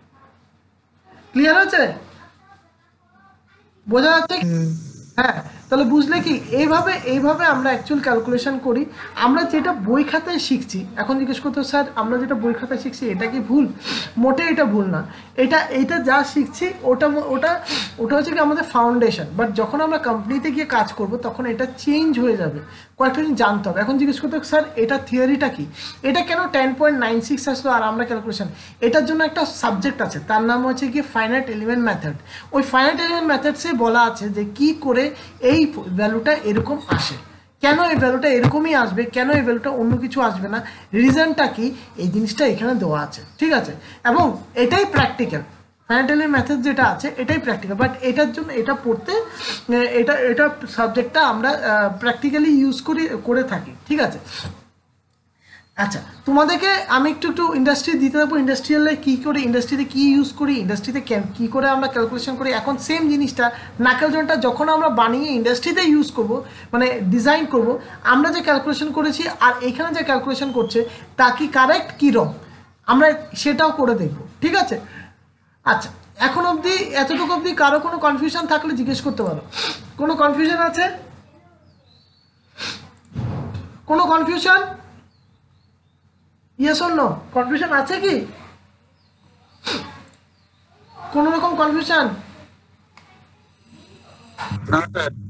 ক্লিয়ার হচ্ছে? বোঝা যাচ্ছে? হ্যাঁ, তো তাহলে বুঝলে কি এইভাবে আমরা অ্যাকচুয়াল ক্যালকুলেশন করি। আমরা যেটা বই খাতায় শিখছি, এখন জিজ্ঞেস করতে স্যার আমরা যেটা বই খাতায় শিখছি এটা কি ভুল? মোটে এটা ভুল না। এটা যা শিখছি ওটা হচ্ছে কি আমাদের ফাউন্ডেশন, বাট যখন আমরা কোম্পানিতে গিয়ে কাজ করব তখন এটা চেঞ্জ হয়ে যাবে, কয়েকটা জিনিস জানতে হবে। এখন জিজ্ঞেস করতে স্যার এটা থিওরিটা কি, এটা কেন 10.96 আসলো আর আমরা ক্যালকুলেশন? এটার জন্য একটা সাবজেক্ট আছে, তার নাম হচ্ছে কি ফাইনাইট এলিমেন্ট মেথড। ওই ফাইনাইট এলিমেন্ট মেথডসে বলা আছে যে কি করে এই ভ্যালুটা এরকম আসে, কেন এই ভ্যালুটা এরকমই আসবে, কেন এই ভ্যালুটা অন্য কিছু আসবে না, রিজনটা কি, এই জিনিসটা এখানে দেওয়া আছে, ঠিক আছে? এবং এটাই প্র্যাকটিক্যাল, ফাইনাইট এলিমেন্ট মেথড যেটা আছে এটাই প্র্যাকটিক্যাল, বাট এটার জন্য এটা পড়তে এটা সাবজেক্টটা আমরা প্র্যাকটিক্যালি ইউজ করে থাকি, ঠিক আছে? আচ্ছা, তোমাদেরকে আমি একটু ইন্ডাস্ট্রি দিতে থাকবো, ইন্ডাস্ট্রিয়ালে কী করে, ইন্ডাস্ট্রিতে কী ইউজ করি, ইন্ডাস্ট্রিতে কী করে আমরা ক্যালকুলেশন করি। এখন সেম জিনিসটা নাকেল জয়েন্টটা যখন আমরা বানিয়ে ইন্ডাস্ট্রিতে ইউজ করব, মানে ডিজাইন করব, আমরা যে ক্যালকুলেশন করেছি আর এখানে যে ক্যালকুলেশন করছে তা কি কারেক্ট কি রং, আমরা সেটাও করে দেখব, ঠিক আছে? আচ্ছা, এখন অবধি এতটুকু অবধি কারো কোনো কনফিউশন থাকলে জিজ্ঞেস করতে পারো। কোনো কনফিউশন আছে? কোনো confusion? Yes or no? Confusion আছে কি? কোনো রকম কনফিউশন? না স্যার।